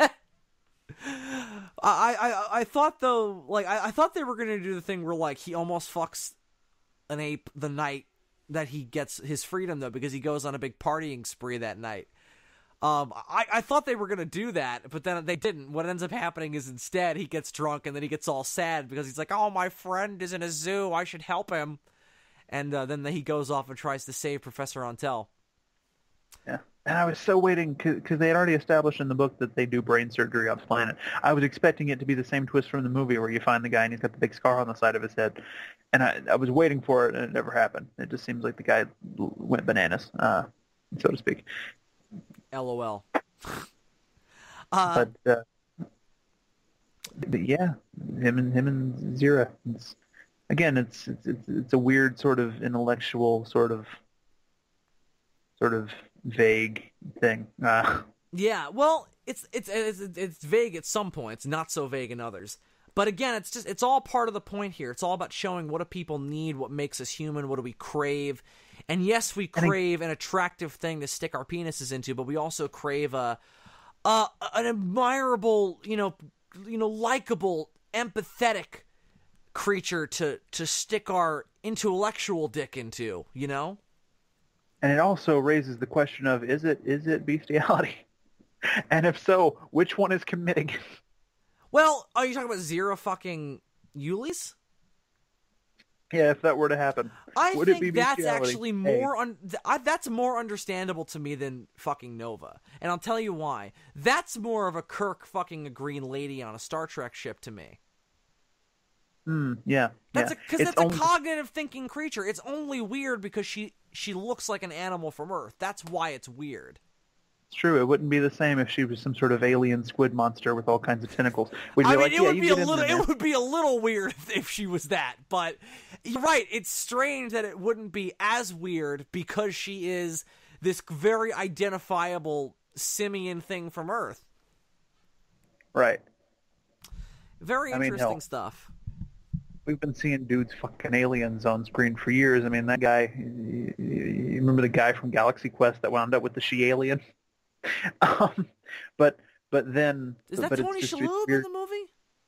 I, I I thought though, like I, I thought they were gonna do the thing where like he almost fucks an ape the night that he gets his freedom though, because he goes on a big partying spree that night. Um, I, I thought they were gonna do that, but then they didn't. What ends up happening is instead he gets drunk and then he gets all sad because he's like, "Oh, my friend is in a zoo. I should help him." And uh, then he goes off and tries to save Professor Ontel. Yeah, and I was so waiting because they had already established in the book that they do brain surgery on the planet. I was expecting it to be the same twist from the movie where you find the guy and he's got the big scar on the side of his head. And I, I was waiting for it, and it never happened. It just seems like the guy went bananas, uh, so to speak. LOL. uh, but uh, But yeah, him and him and Zira. It's, again, it's, it's it's it's a weird sort of intellectual sort of sort of vague thing. Uh, Yeah, well, it's, it's it's it's vague at some points, not so vague in others. But again, it's just it's all part of the point here. It's all about showing what do people need, what makes us human, what do we crave. And yes, we crave an attractive thing to stick our penises into, but we also crave a, a an admirable, you know, you know, likable, empathetic creature to to stick our intellectual dick into, you know? and it also raises the question of is it is it bestiality? And if so, which one is committing? Well, are you talking about Zero fucking Yuli's? Yeah, if that were to happen, I would think it be that's bestiality? actually Hey. more un- th- I, that's more understandable to me than fucking Nova, and I'll tell you why. That's more of a Kirk fucking a green lady on a Star Trek ship to me. Mm, yeah, That's yeah. because It's that's only- a cognitive thinking creature. It's only weird because she she looks like an animal from Earth. That's why it's weird. It's true. It wouldn't be the same if she was some sort of alien squid monster with all kinds of tentacles. We'd be I mean, like, it yeah, would you be a get in little there. it would be a little weird if, if she was that, but you're right. It's strange that it wouldn't be as weird because she is this very identifiable simian thing from Earth. Right. Very I mean, interesting hell. stuff. We've been seeing dudes fucking aliens on screen for years. I mean, that guy, you, you remember the guy from Galaxy Quest that wound up with the she-alien? um, but but then... Is that but Tony it's just Shalhoub in weird. the movie?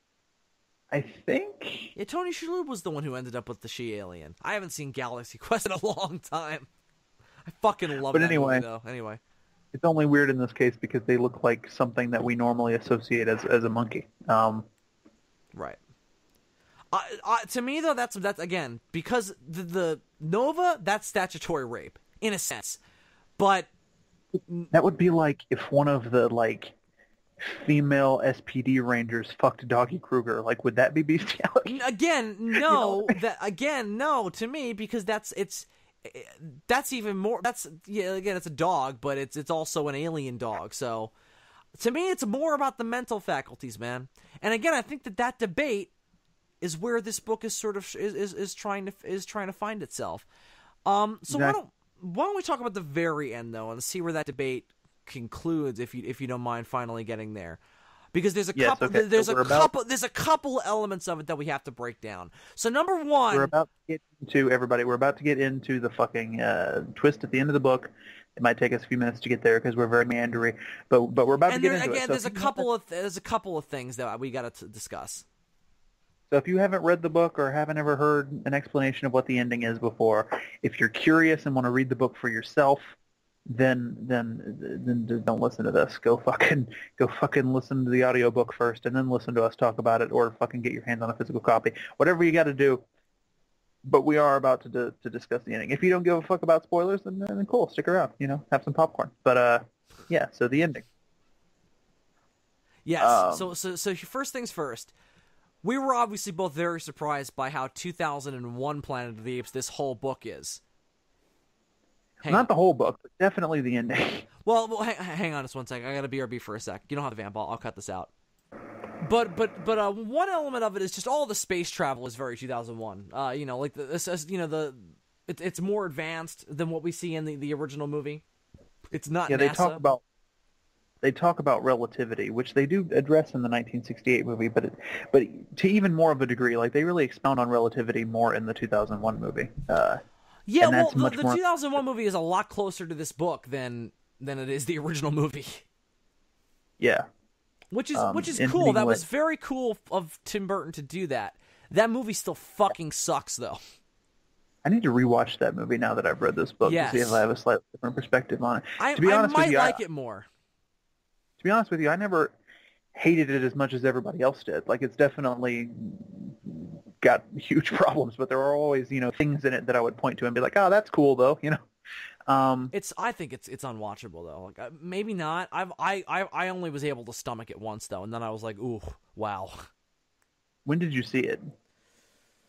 I think... Yeah, Tony Shalhoub was the one who ended up with the she-alien. I haven't seen Galaxy Quest in a long time. I fucking love But that anyway. movie, though. Anyway. It's only weird in this case because they look like something that we normally associate as as a monkey. Um, Right. Uh, uh, to me, though, that's that's again because the, the Nova, that's statutory rape in a sense, but that would be like if one of the like female S P D rangers fucked Doggy Kruger. Like, would that be bestiality? again, no, that again, no, to me because that's it's that's even more. That's yeah, again, it's a dog, but it's it's also an alien dog. So to me, it's more about the mental faculties, man. And again, I think that that debate is where this book is sort of is, is, is trying to is trying to find itself. Um, so Exactly. why don't why don't we talk about the very end though, and see where that debate concludes, if you if you don't mind finally getting there, because there's a Yes, couple okay. there's So a we're about- couple there's a couple elements of it that we have to break down. So number one, We're about to get into everybody. We're about to get into the fucking uh, twist at the end of the book. It might take us a few minutes to get there because we're very meandery, but but we're about and to get there, into again, it. So there's a if you couple of there's a couple of things that we got to discuss. So if you haven't read the book or haven't ever heard an explanation of what the ending is before, if you're curious and want to read the book for yourself, then then then don't listen to this. Go fucking go fucking listen to the audiobook first and then listen to us talk about it, or fucking get your hands on a physical copy. Whatever you got to do. But we are about to do, to discuss the ending. If you don't give a fuck about spoilers, then, then cool, stick around. You know, have some popcorn. But uh, yeah. So the ending. Yes. Um, so so so first things first. We were obviously both very surprised by how two thousand one Planet of the Apes this whole book is. Hang Not on. the whole book, but definitely the ending. Well, well hang, hang on just one second. I got to B R B for a sec. You don't have the vamp. I'll, I'll cut this out. But but but uh, one element of it is just all the space travel is very two thousand one. Uh, you know, like the this, this, you know the it, it's more advanced than what we see in the, the original movie. It's not Yeah, NASA. they talk about they talk about relativity, which they do address in the nineteen sixty-eight movie, but it, but to even more of a degree, like they really expound on relativity more in the two thousand one movie. Uh, Yeah, and well, that's the, much the more- two thousand one movie is a lot closer to this book than than it is the original movie, yeah, which is Um, which is in cool. many That was ways. very cool of Tim Burton to do that. That movie still fucking sucks though. I need to rewatch that movie now that I've read this book Yes. to see if I have a slightly different perspective on it. I, to be I honest might with you, like I, it more. to be honest with you, I never hated it as much as everybody else did. Like, it's definitely got huge problems, but there are always, you know, things in it that I would point to and be like, oh, that's cool though, you know. Um, It's I think it's it's unwatchable though. Like uh, maybe not. I've I, I I only was able to stomach it once though, and then I was like, ooh, wow. when did you see it?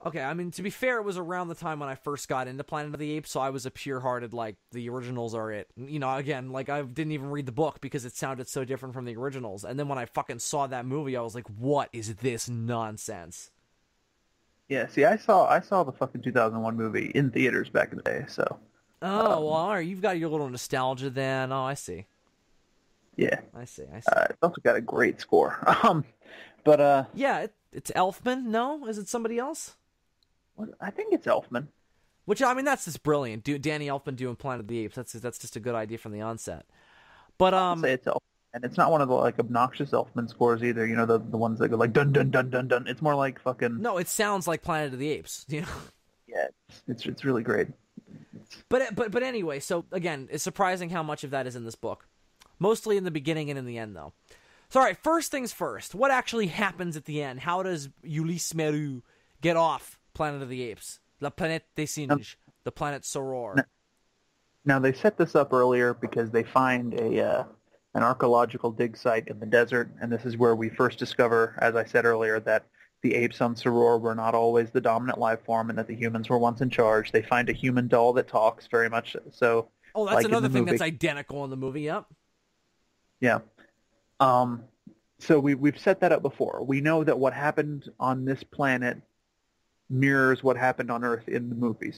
Okay, I mean, to be fair, it was around the time when I first got into Planet of the Apes, so I was a pure-hearted, like, the originals are it. You know, again, like, I didn't even read the book because it sounded so different from the originals. And then when I fucking saw that movie, I was like, what is this nonsense? Yeah, see, I saw I saw the fucking two thousand one movie in theaters back in the day, so... Oh, um, well, all right, you've got your little nostalgia then. Oh, I see. Yeah. I see, I see. Uh, it's also got a great score. Um, but, uh... Yeah, it, it's Elfman, no? Is it somebody else? I think it's Elfman. Which, I mean, that's just brilliant. Do, Danny Elfman doing Planet of the Apes. That's that's just a good idea from the onset. But, um... I'll say it's Elfman. And it's not one of the, like, obnoxious Elfman scores either. You know, the the ones that go, like, dun dun dun dun dun. It's more like fucking... No, it sounds like Planet of the Apes, you know? Yeah, it's it's, it's really great. But, but, but anyway, so, again, it's surprising how much of that is in this book. Mostly in the beginning and in the end, though. So, all right, first things first. What actually happens at the end? How does Ulysse Meru get off Planet of the Apes? La Planète des Singes. The planet Soror. Now, now, they set this up earlier because they find a uh, an archaeological dig site in the desert, and this is where we first discover, as I said earlier, that the apes on Soror were not always the dominant life form and that the humans were once in charge. They find a human doll that talks, very much so. Oh, that's like another thing movie. that's identical in the movie, yep. Yeah. Um, so we, we've set that up before. We know that what happened on this planet mirrors what happened on Earth in the movies.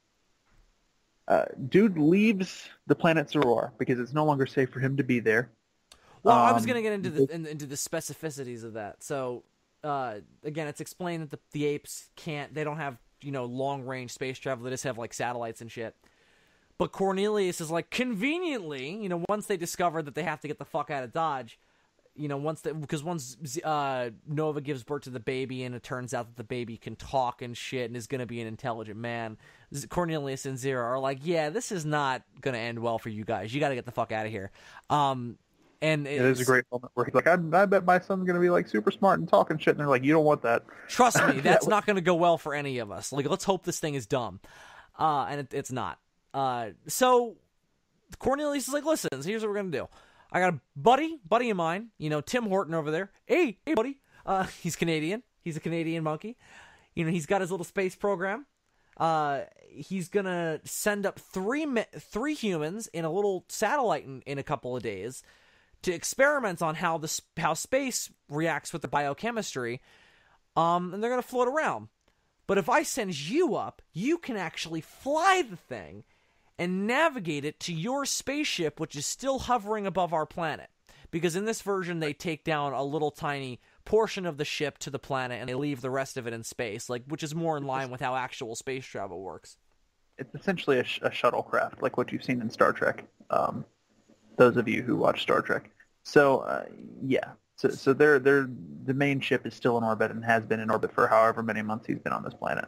Uh, dude leaves the planet Soror because it's no longer safe for him to be there. Well, um, I was going to get into the in, into the specificities of that. So, uh, again, it's explained that the, the apes can't, they don't have, you know, long-range space travel. They just have, like, satellites and shit. But Cornelius is like, conveniently, you know, once they discover that they have to get the fuck out of Dodge, you know, once they, because once uh, Nova gives birth to the baby and it turns out that the baby can talk and shit and is going to be an intelligent man, Cornelius and Zira are like, yeah, this is not going to end well for you guys. You got to get the fuck out of here. Um, and it is a great moment where he's like, I, I bet my son's going to be like super smart and talking shit. And they're like, you don't want that. Trust me, that's not going to go well for any of us. Like, let's hope this thing is dumb. Uh, and it, it's not. Uh, so Cornelius is like, listen, so here's what we're going to do. I got a buddy, buddy of mine, you know, Tim Horton over there. Hey, hey, buddy. Uh, he's Canadian. He's a Canadian monkey. You know, he's got his little space program. Uh, he's going to send up three me- three humans in a little satellite in, in a couple of days to experiment on how the how space reacts with the biochemistry. Um, and they're going to float around. But if I send you up, you can actually fly the thing and navigate it to your spaceship, which is still hovering above our planet. Because in this version, they take down a little tiny portion of the ship to the planet, and they leave the rest of it in space, like which is more in line with how actual space travel works. It's essentially a, sh- a shuttlecraft, like what you've seen in Star Trek. Um, those of you who watch Star Trek. So, uh, yeah. So, so they're, they're, the main ship is still in orbit and has been in orbit for however many months he's been on this planet.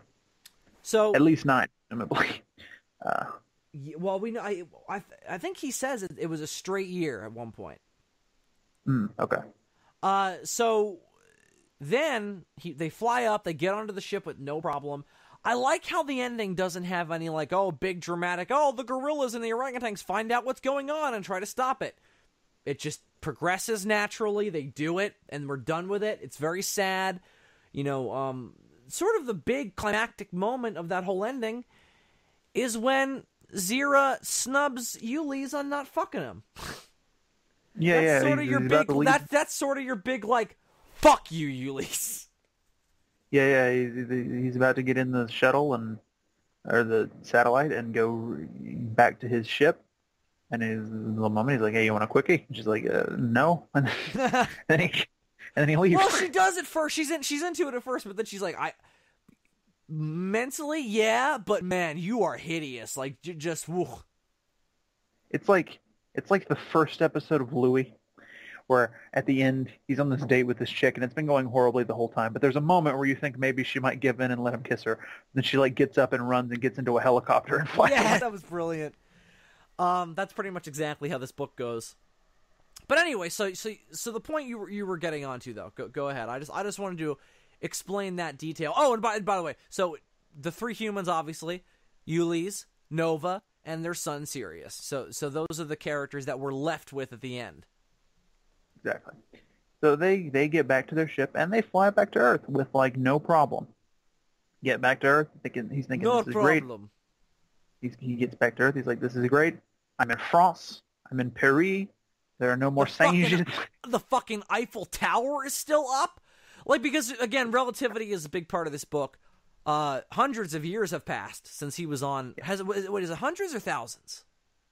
So at least nine, presumably. Uh, Well, we know. I I, th- I think he says it, it was a straight year at one point. mm, okay. Uh, so then he they fly up. They get onto the ship with no problem. I like how the ending doesn't have any like oh big dramatic oh the gorillas and the orangutans find out what's going on and try to stop it. It just progresses naturally. They do it and we're done with it. It's very sad. You know, um, sort of the big climactic moment of that whole ending is when Zira snubs Ulysse on not fucking him. Yeah, that's yeah. Sort of he's, your he's big. That, that's sort of your big like, fuck you, Ulysse. Yeah, yeah. He's, he's about to get in the shuttle and or the satellite and go back to his ship. And his little mummy, he's like, "Hey, you want a quickie?" And she's like, uh, "No." And then he and then he leaves. Well, she does it first. She's in. She's into it at first, but then she's like, "I." Mentally, yeah, but man, you are hideous. Like, j- just woo. It's like it's like the first episode of Louis, where at the end he's on this date with this chick, and it's been going horribly the whole time. But there's a moment where you think maybe she might give in and let him kiss her. Then she like gets up and runs and gets into a helicopter and flies. Yeah, away. that was brilliant. Um, that's pretty much exactly how this book goes. But anyway, so so so the point you were, you were getting onto though, go go ahead. I just I just wanted to explain that detail. Oh, and by, by the way, so the three humans, obviously, Ulysse, Nova, and their son Sirius. So so those are the characters that we're left with at the end. Exactly. So they, they get back to their ship and they fly back to Earth with like no problem. get back to Earth. Thinking he's thinking No this is great. problem. He's, he gets back to Earth. He's like, this is great. I'm in France. I'm in Paris. There are no more The fucking, Saint. the fucking Eiffel Tower is still up? Like, because, again, relativity is a big part of this book. Uh, hundreds of years have passed since he was on... Has it, what is it, hundreds or thousands?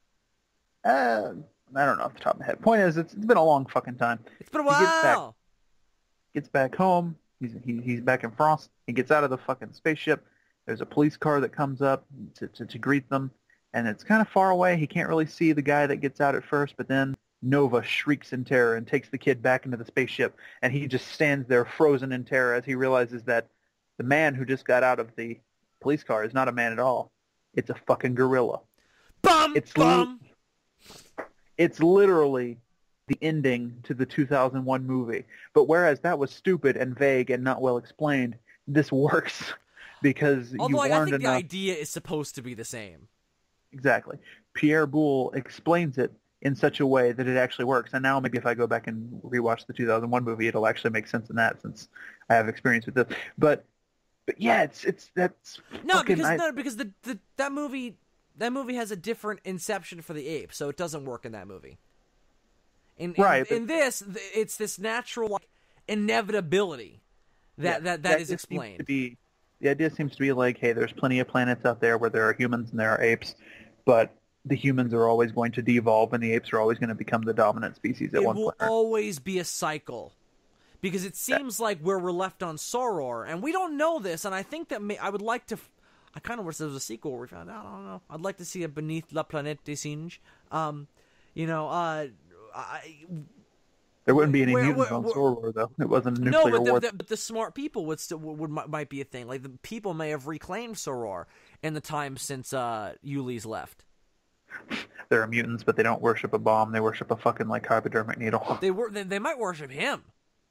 Uh, I don't know off the top of my head. Point is, it's, it's been a long fucking time. It's been a He gets back, while. gets back home. He's he, he's back in France. He gets out of the fucking spaceship. There's a police car that comes up to, to, to greet them. And it's kind of far away. He can't really see the guy that gets out at first, but then Nova shrieks in terror and takes the kid back into the spaceship, and he just stands there frozen in terror as he realizes that the man who just got out of the police car is not a man at all. It's a fucking gorilla. Bum, It's bum. li- it's literally the ending to the two thousand one movie. But whereas that was stupid and vague and not well explained, this works because Although you I, I learned think enough. the idea is supposed to be the same. Exactly. Pierre Boulle explains it in such a way that it actually works. And now maybe if I go back and rewatch the two thousand one movie, it'll actually make sense in that since I have experience with this. But but yeah, it's it's that's No, fucking, because I, no, because the, the that movie that movie has a different inception for the ape, so it doesn't work in that movie. In in, Right, but- in this, it's this natural like, inevitability that yeah, that, that is just seems explained. To be, the idea seems to be like, hey, there's plenty of planets out there where there are humans and there are apes, but the humans are always going to de-evolve and the apes are always going to become the dominant species at It one will point. or- always be a cycle. Because it seems like where we're left on Soror, and we don't know this, and I think that may, I would like to... I kind of wish there was a sequel where we found out. I don't know. I'd like to see a Beneath La Planète des Singes. Um, you know, uh... I, There wouldn't be any where- mutants where- on where- Soror, though. It wasn't a no, nuclear but the, war. the, but the smart people would still would, would might be a thing. Like the people may have reclaimed Soror in the time since uh, Yuli's left. There are mutants, but they don't worship a bomb. They worship a fucking, like, hypodermic needle. They were they, they might worship him.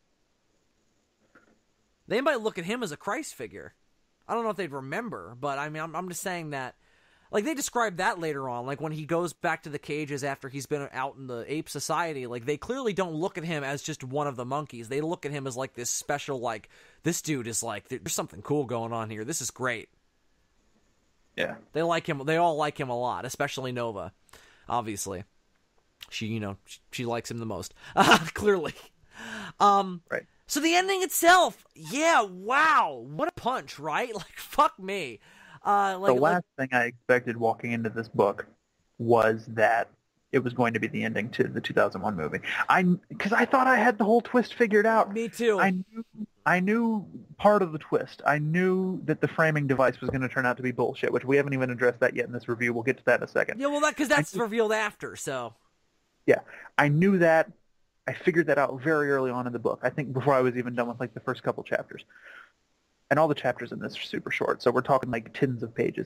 They might look at him as a Christ figure. I don't know if they'd remember, but I mean, I'm, I'm just saying that. Like, they describe that later on, like when he goes back to the cages after he's been out in the ape society, like they clearly don't look at him as just one of the monkeys. They look at him as like this special, like, this dude is like, there's something cool going on here. This is great. Yeah. They like him. They all like him a lot, especially Nova, obviously. She, you know, she, she likes him the most, clearly. Um, Right. So the ending itself, yeah, wow, what a punch, right? Like, fuck me. Uh, like, the last thing I expected walking into this book was that it was going to be the ending to the two thousand one movie. I because I thought I had the whole twist figured out. Me too. I knew I knew part of the twist. I knew that the framing device was going to turn out to be bullshit, which we haven't even addressed that yet in this review. We'll get to that in a second. Yeah, well, that because that's revealed after. So Yeah, I knew that. I figured that out very early on in the book. I think before I was even done with like the first couple chapters. And all the chapters in this are super short, so we're talking like tens of pages.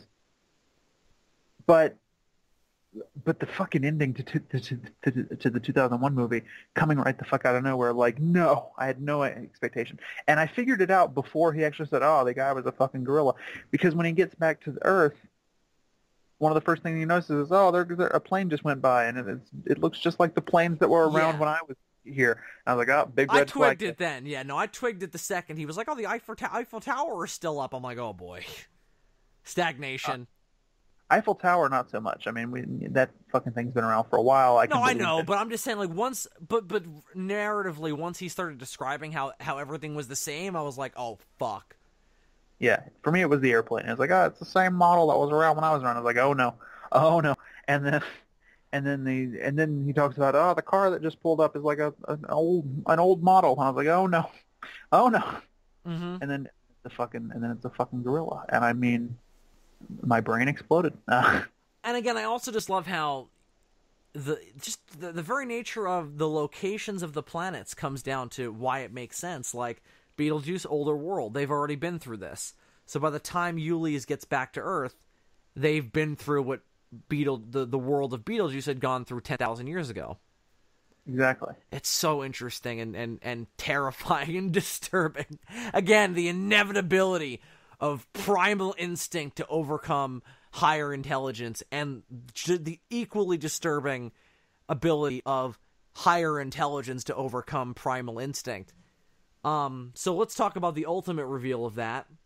But but the fucking ending to to, to, to, to the two thousand one movie coming right the fuck out of nowhere, like, no, I had no expectation. And I figured it out before he actually said, oh, the guy was a fucking gorilla. Because when he gets back to the Earth, one of the first things he notices is, oh, there, there a plane just went by, and it, it's, it looks just like the planes that were around Yeah. when I was here. And I was like, oh, big I red twigged flag. it then. Yeah, no, I twigged it the second he was like, "Oh, the Eiffel, Ta- Eiffel Tower is still up." I'm like, "Oh boy, stagnation." Uh, Eiffel Tower, not so much. I mean, we, that fucking thing's been around for a while. I No, can I believe know, it. but I'm just saying, like, once, but but narratively, once he started describing how how everything was the same, I was like, "Oh fuck." Yeah, for me, it was the airplane. It was like, oh, it's the same model that was around when I was around. I was like, oh no, oh no, and then, and then the, and then he talks about, oh, the car that just pulled up is like a an old an old model. And I was like, oh no, oh no, Mm-hmm. and then the fucking, and then it's a fucking gorilla, and I mean, my brain exploded. Uh, And again, I also just love how the just the, the very nature of the locations of the planets comes down to why it makes sense. Like Beetlejuice, older world, they've already been through this. So by the time Ulysses gets back to Earth, they've been through what Beetle the, the world of Beetlejuice had gone through ten thousand years ago. exactly. It's so interesting and, and, and terrifying and disturbing. Again, the inevitability of primal instinct to overcome higher intelligence and the equally disturbing ability of higher intelligence to overcome primal instinct. Um, so let's talk about the ultimate reveal of that.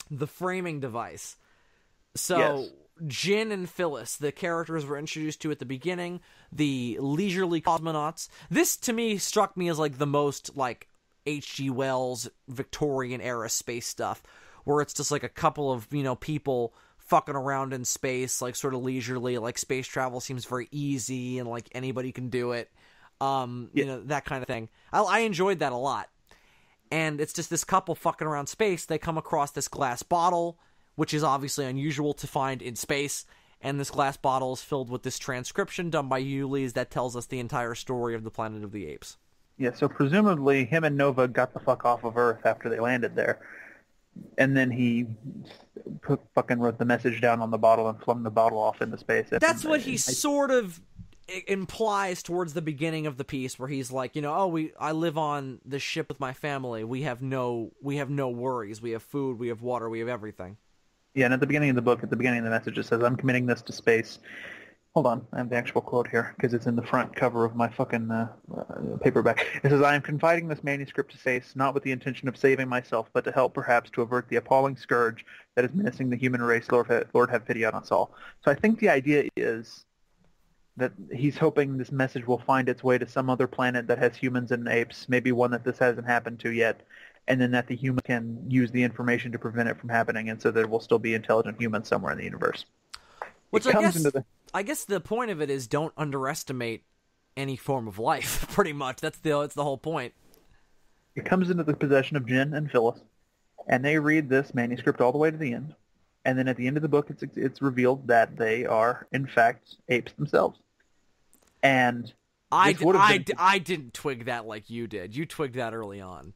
the framing device. So Yes. Jin and Phyllis, the characters we're introduced to at the beginning, the leisurely cosmonauts. This to me struck me as like the most like H G Wells Victorian era space stuff, where it's just like a couple of, you know, people fucking around in space, like sort of leisurely, like space travel seems very easy and like anybody can do it. Um, Yeah. you know, that kind of thing. I, I enjoyed that a lot. And it's just this couple fucking around space. They come across this glass bottle, which is obviously unusual to find in space. And this glass bottle is filled with this transcription done by Ulysses that tells us the entire story of the Planet of the Apes. Yeah, so presumably him and Nova got the fuck off of Earth after they landed there. And then he put, fucking wrote the message down on the bottle and flung the bottle off into space. That's and, what he I, sort of implies towards the beginning of the piece, where he's like, you know, oh, we I live on this ship with my family. We have no we have no worries. We have food, we have water, we have everything. Yeah, and at the beginning of the book, at the beginning of the message, it says, I'm committing this to space. Hold on, I have the actual quote here, because it's in the front cover of my fucking uh, uh, paperback. It says, I am confiding this manuscript to space, not with the intention of saving myself, but to help, perhaps, to avert the appalling scourge that is menacing the human race. Lord, ha- Lord have pity on us all. So I think the idea is that he's hoping this message will find its way to some other planet that has humans and apes, maybe one that this hasn't happened to yet, and then that the human can use the information to prevent it from happening, and so there will still be intelligent humans somewhere in the universe. Which It I comes guess, into the... I guess the point of it is don't underestimate any form of life, pretty much. That's the, that's the whole point. It comes into the possession of Jin and Phyllis, and they read this manuscript all the way to the end, and then at the end of the book, it's it's revealed that they are, in fact, apes themselves. And I, this d- would have I, been- d- I didn't twig that like you did. You twigged that early on.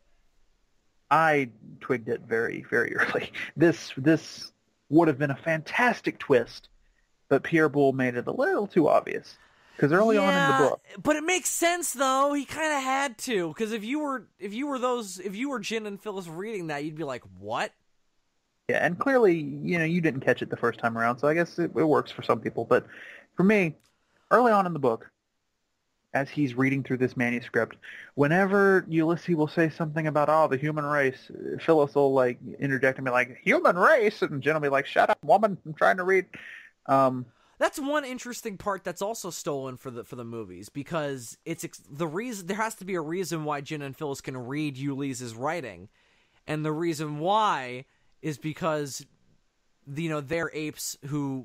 I twigged it very, very early. This this would have been a fantastic twist, but Pierre Boulle made it a little too obvious. Because early on in the book, but it makes sense though. He kind of had to, because if you were if you were those if you were Jin and Phyllis reading that, you'd be like, "What?" yeah, and clearly, you know, you didn't catch it the first time around, so I guess it, it works for some people. But for me, early on in the book, as he's reading through this manuscript, whenever Ulysses will say something about, oh, the human race, Phyllis will, like, interject and be like, human race? And Jen will be like, shut up, woman, I'm trying to read. Um, That's one interesting part that's also stolen for the for the movies, because it's ex- the reason there has to be a reason why Jin and Phyllis can read Ulysses' writing, and the reason why is because, you know, they're apes who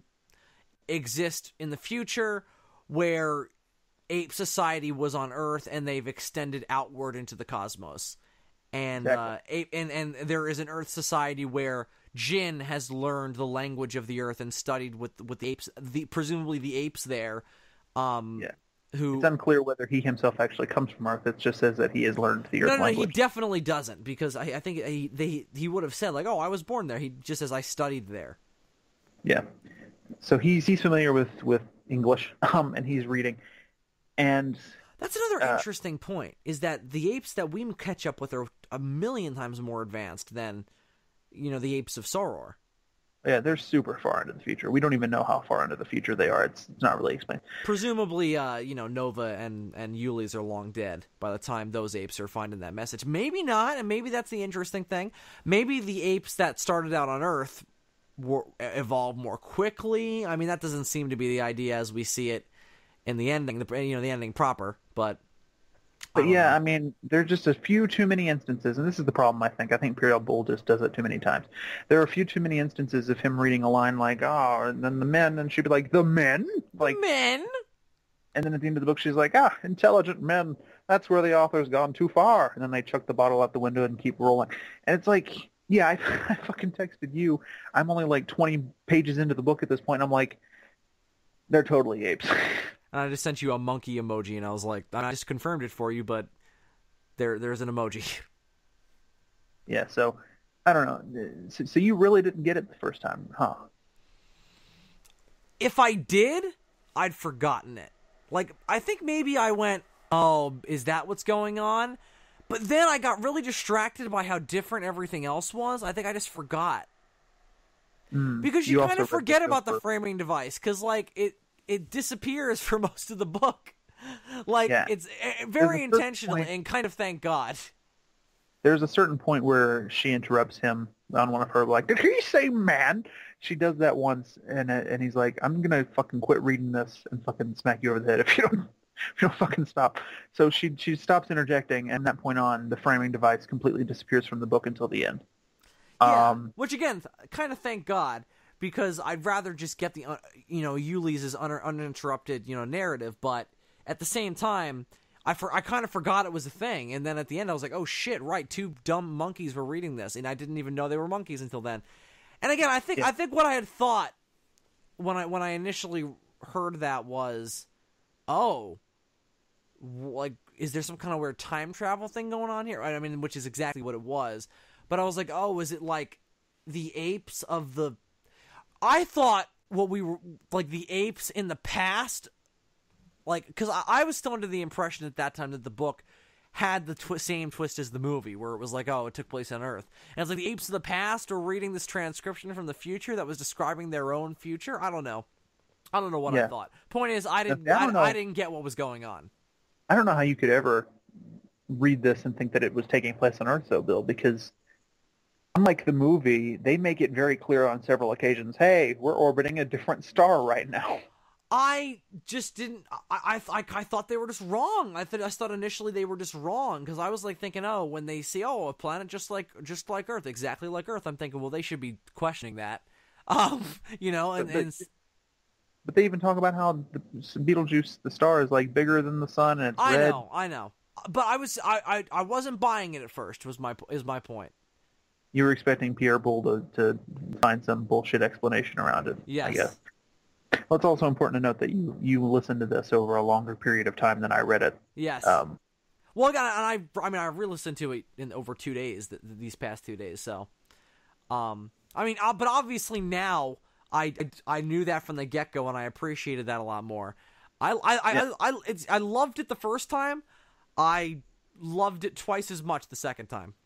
exist in the future where ape society was on Earth and they've extended outward into the cosmos, and Exactly. uh, ape and and there is an Earth society where Jin has learned the language of the Earth and studied with with the apes, the presumably the apes there. Um, Yeah. who It's unclear whether he himself actually comes from Earth. It just says that he has learned the Earth no, no, language. he definitely doesn't, because I, I think he they he would have said like, oh, I was born there. He just says I studied there. Yeah. So he's he's familiar with, with English, um, and he's reading. And That's another Uh, interesting point, is that the apes that we catch up with are a million times more advanced than, you know, the apes of Soror. yeah, they're super far into the future. We don't even know how far into the future they are. It's, it's not really explained. Presumably, uh, you know, Nova and, and Ulysses are long dead by the time those apes are finding that message. Maybe not, and maybe that's the interesting thing. Maybe the apes that started out on Earth were, evolved more quickly. I mean, that doesn't seem to be the idea as we see it in the ending, the you know, the ending proper, but... I But don't yeah, know. I mean, there's just a few too many instances, and this is the problem, I think. I think Pierre Boulle just does it too many times. There are a few too many instances of him reading a line like, oh, and then the men, and she'd be like, the men? Like, Men? and then at the end of the book, she's like, ah, intelligent men, that's where the author's gone too far. And then they chuck the bottle out the window and keep rolling. And it's like, yeah, I, I fucking texted you. I'm only like twenty pages into the book at this point, and I'm like, they're totally apes. And I just sent you a monkey emoji, and I was like, I just confirmed it for you, but there, there's an emoji. Yeah, so, I don't know. So, so you really didn't get it the first time, huh? If I did, I'd forgotten it. Like, I think maybe I went, oh, is that what's going on? But then I got really distracted by how different everything else was. I think I just forgot. Mm. Because you, You kind also of read forget the about the first- framing device, because, like, it, it disappears for most of the book. Like, Yeah. it's uh, very There's a first intentional, point- and kind of thank God. there's a certain point where she interrupts him on one of her, like, did he say man? She does that once, and uh, and he's like, I'm gonna fucking quit reading this and fucking smack you over the head if you don't if you don't fucking stop. So she she stops interjecting, and from that point on, the framing device completely disappears from the book until the end. Yeah, Um, which again, kind of thank God, because I'd rather just get the, uh, you know, Ulysses un- uninterrupted, you know, narrative, but at the same time, I for- I kind of forgot it was a thing, and then at the end I was like, oh shit, right, two dumb monkeys were reading this, and I didn't even know they were monkeys until then. And again, I think yeah. I think what I had thought when I when I initially heard that was, oh, like, is there some kind of weird time travel thing going on here? I mean, which is exactly what it was. But I was like, oh, is it like the apes of the... I thought what we were... Like, the apes in the past... Like, because I, I was still under the impression at that time that the book had the twi- same twist as the movie, where it was like, oh, it took place on Earth. And it's like the apes of the past are reading this transcription from the future that was describing their own future? I don't know. I don't know what Yeah. I thought. Point is, I didn't, I don't I, know. I didn't get what was going on. I don't know how you could ever read this and think that it was taking place on Earth, though, Bill, because unlike the movie, they make it very clear on several occasions, hey, we're orbiting a different star right now. I just didn't. I I, I, I thought they were just wrong. I thought I thought initially they were just wrong because I was like thinking, oh, when they see oh a planet just like just like Earth, exactly like Earth, I'm thinking, well, they should be questioning that, um, you know, and. But, and but they even talk about how the Betelgeuse, the star, is like bigger than the sun, and it's I red. know, I know, but I was I, I, I wasn't buying it at first. Was my is my point. You were expecting Pierre Boulle to, to find some bullshit explanation around it. Yes. I guess. Well, it's also important to note that you, you listened to this over a longer period of time than I read it. Yes. Um, well, again, and I, I mean, I re-listened to it in over two days, th- these past two days. So, um, I mean, uh, but obviously now I, I, I knew that from the get-go, and I appreciated that a lot more. I, I, I, yeah. I, I, it's, I loved it the first time. I loved it twice as much the second time.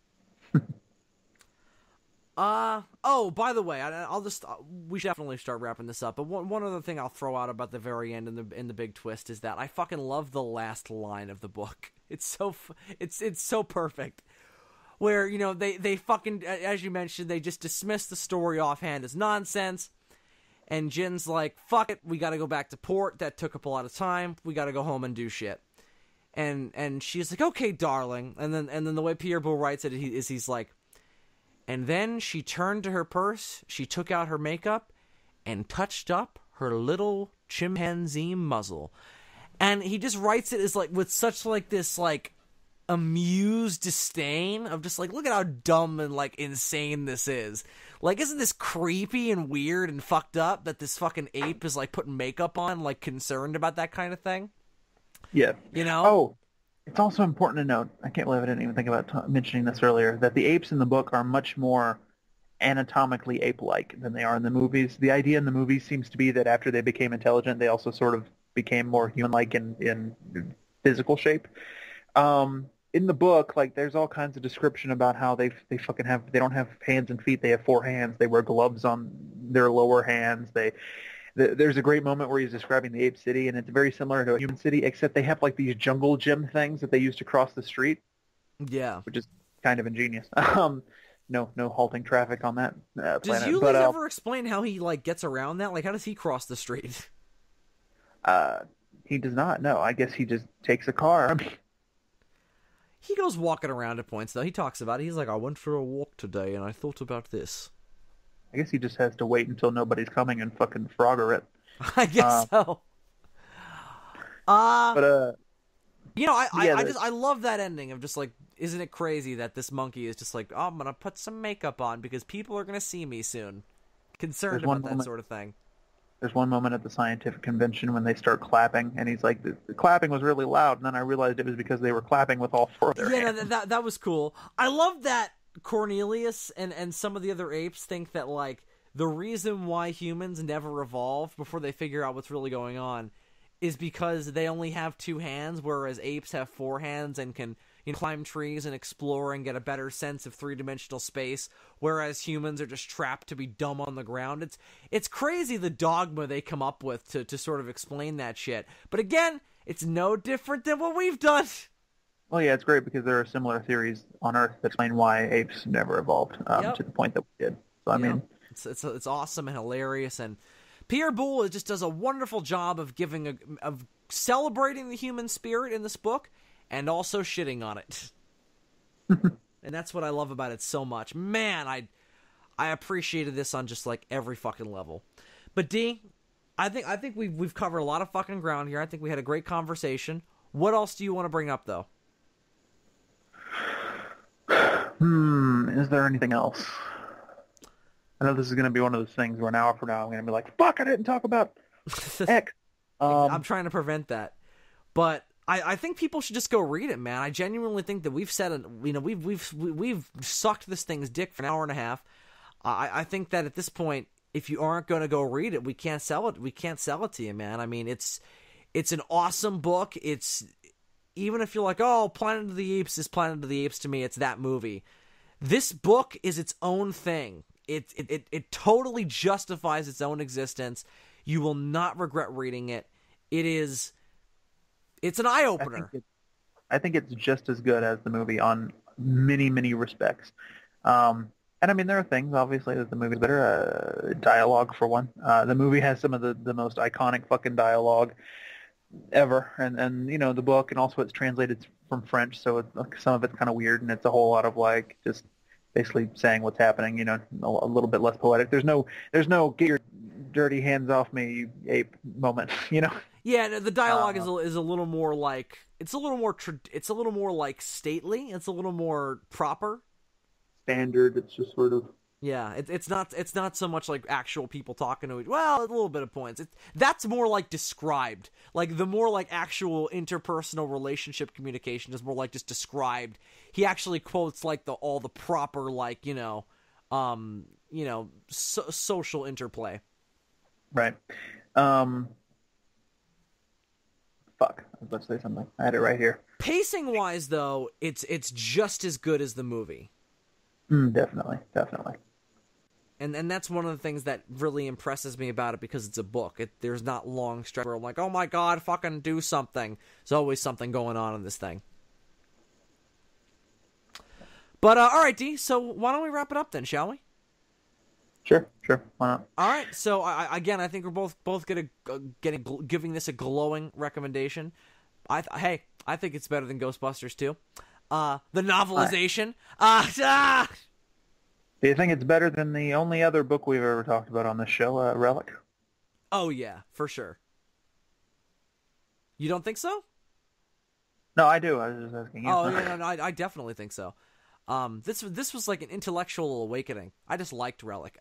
Uh, oh, by the way, I, I'll just, uh, we should definitely start wrapping this up, but one, one other thing I'll throw out about the very end and the, in the big twist is that I fucking love the last line of the book. It's so, it's, it's so perfect. Where, you know, they, they fucking, as you mentioned, they just dismiss the story offhand as nonsense, and Jin's like, fuck it, we gotta go back to port, that took up a lot of time, we gotta go home and do shit. And, and she's like, okay, darling, and then, and then the way Pierre Boulle writes it he, is he's like, and then she turned to her purse, she took out her makeup, and touched up her little chimpanzee muzzle. And he just writes it as like, with such like this like, amused disdain of just like, look at how dumb and like insane this is. Like, isn't this creepy and weird and fucked up that this fucking ape is like putting makeup on, like concerned about that kind of thing? Yeah. You know? Oh, it's also important to note, I can't believe I didn't even think about t- mentioning this earlier, that the apes in the book are much more anatomically ape-like than they are in the movies. The idea in the movies seems to be that after they became intelligent, they also sort of became more human-like in, in physical shape. Um, in the book, like, there's all kinds of description about how they they fucking have, they don't have hands and feet, they have four hands, they wear gloves on their lower hands, they... There's a great moment where he's describing the ape city, and it's very similar to a human city, except they have like these jungle gym things that they use to cross the street. Yeah. Which is kind of ingenious. Um, no, no halting traffic on that uh, planet. Does Ulysses but, uh, ever explain how he like gets around that? Like, how does he cross the street? Uh, he does not. No, I guess he just takes a car. I mean, he goes walking around at points, though. He talks about it. He's like, I went for a walk today, and I thought about this. I guess he just has to wait until nobody's coming and fucking Frogger it. I guess uh, so. Uh, but uh, you know, I yeah, I, I just I love that ending of just like, isn't it crazy that this monkey is just like, oh, I'm gonna put some makeup on because people are gonna see me soon, concerned about that moment, sort of thing. There's one moment at the scientific convention when they start clapping, and he's like, the, the clapping was really loud, and then I realized it was because they were clapping with all four of their yeah, hands. Yeah, that, that that was cool. I love that Cornelius and, and some of the other apes think that, like, the reason why humans never evolve before they figure out what's really going on is because they only have two hands, whereas apes have four hands and can, you know, climb trees and explore and get a better sense of three-dimensional space, whereas humans are just trapped to be dumb on the ground. It's it's crazy the dogma they come up with to, to sort of explain that shit. But again, it's no different than what we've done. Well, yeah, it's great because there are similar theories on Earth that explain why apes never evolved um, Yep. to the point that we did. So, I Yep. mean, It's it's it's awesome and hilarious, and Pierre Boulle just does a wonderful job of giving a of celebrating the human spirit in this book, and also shitting on it. And that's what I love about it so much. Man, I I appreciated this on just like every fucking level. But D, I think I think we've we've covered a lot of fucking ground here. I think we had a great conversation. What else do you want to bring up though? hmm, is there anything else? I know this is going to be one of those things where an hour from now I'm going to be like, fuck, I didn't talk about X. Um, I'm trying to prevent that. But I, I think people should just go read it, man. I genuinely think that we've said, you know, we've we've we've sucked this thing's dick for an hour and a half. I, I think that at this point, if you aren't going to go read it, we can't sell it. We can't sell it to you, man. I mean, it's it's an awesome book. It's even if you're like, oh, Planet of the Apes is Planet of the Apes to me, it's that movie. This book is its own thing. It it it, it totally justifies its own existence. You will not regret reading it. It is. It's an eye I opener. think, it, I think it's just as good as the movie on many, many respects. Um, and I mean, there are things, obviously, that the movie's better. Uh, dialogue, for one. Uh, the movie has some of the, the most iconic fucking dialogue ever. And, and, you know, the book, and also it's translated from French, so it, some of it's kind of weird, and it's a whole lot of, like, just basically saying what's happening, you know, a, a little bit less poetic. There's no, there's no get your dirty hands off me, you ape moment, you know? Yeah, the dialogue Uh, is a, is a little more like it's a little more tra- it's a little more like stately. It's a little more proper. Standard. It's just sort of. Yeah, it, it's not it's not so much like actual people talking to each. Well, a little bit of points. It, that's more like described. Like the more like actual interpersonal relationship communication is more like just described. He actually quotes like the all the proper like you know, um you know so, social interplay. Right. Um. Fuck. I was about to say something. I had it right here. Pacing wise, though, it's it's just as good as the movie. Mm, definitely. Definitely. And and that's one of the things that really impresses me about it because it's a book. It, there's not long stretch where I'm like, oh my god, fucking do something. There's always something going on in this thing. But, uh, alright, D, so why don't we wrap it up then, shall we? Sure. Sure. Why not? Alright, so I, again, I think we're both both gonna, uh, getting, giving this a glowing recommendation. I th- Hey, I think it's better than Ghostbusters two. Uh, the novelization. Uh, ah! Do you think it's better than the only other book we've ever talked about on this show, uh, Relic? Oh, yeah, for sure. You don't think so? No, I do. I was just asking you. Oh, no, no, no, I, I definitely think so. Um, this this was like an intellectual awakening. I just liked Relic.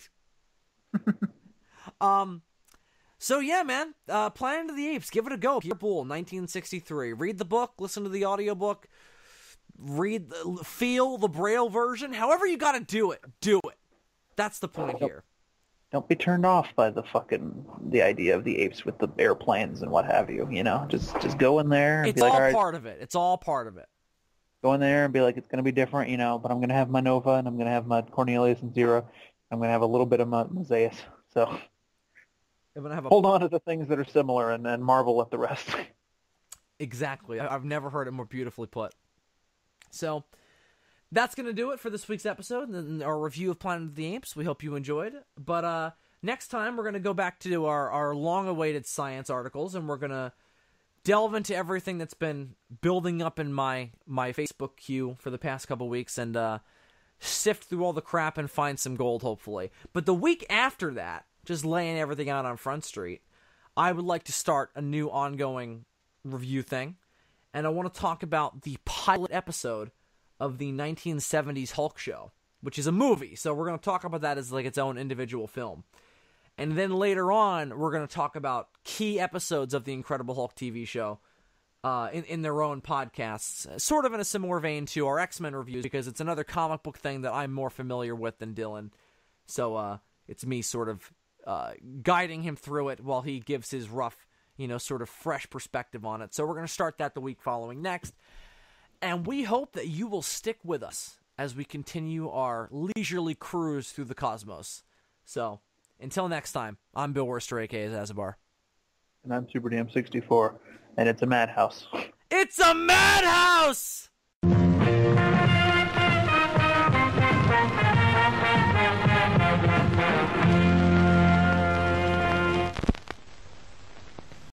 um, so yeah, man. Uh, Planet of the Apes. Give it a go. Pierre Boulle, nineteen sixty-three. Read the book. Listen to the audiobook. Read, the, feel the Braille version. However you got to do it, do it. That's the point here. Don't be turned off by the fucking the idea of the apes with the airplanes and what have you. You know, just just go in there. And It's be like, all all right, part of it. It's all part of it. go in there and be like, it's going to be different, you know, but I'm going to have my Nova and I'm going to have my Cornelius and Zero. I'm going to have a little bit of my Mosaic. So I'm gonna have a hold on to the things that are similar and then marvel at the rest. Exactly. I've never heard it more beautifully put. So that's going to do it for this week's episode and our review of Planet of the Apes. We hope you enjoyed. But uh, next time, we're going to go back to our, our long-awaited science articles, and we're going to delve into everything that's been building up in my, my Facebook queue for the past couple weeks and uh, sift through all the crap and find some gold, hopefully. But the week after that, just laying everything out on Front Street, I would like to start a new ongoing review thing. And I want to talk about the pilot episode of the nineteen seventies Hulk show, which is a movie. So we're going to talk about that as like its own individual film. And then later on, we're going to talk about key episodes of the Incredible Hulk T V show uh, in, in their own podcasts, sort of in a similar vein to our X-Men reviews, because it's another comic book thing that I'm more familiar with than Dylan. So uh, it's me sort of uh, guiding him through it while he gives his rough, you know, sort of fresh perspective on it. So we're going to start that the week following next. And we hope that you will stick with us as we continue our leisurely cruise through the cosmos. So, until next time, I'm Bill Worster, a k a. Zazubaar. And I'm Super D M sixty-four, and it's a madhouse. It's It's a madhouse!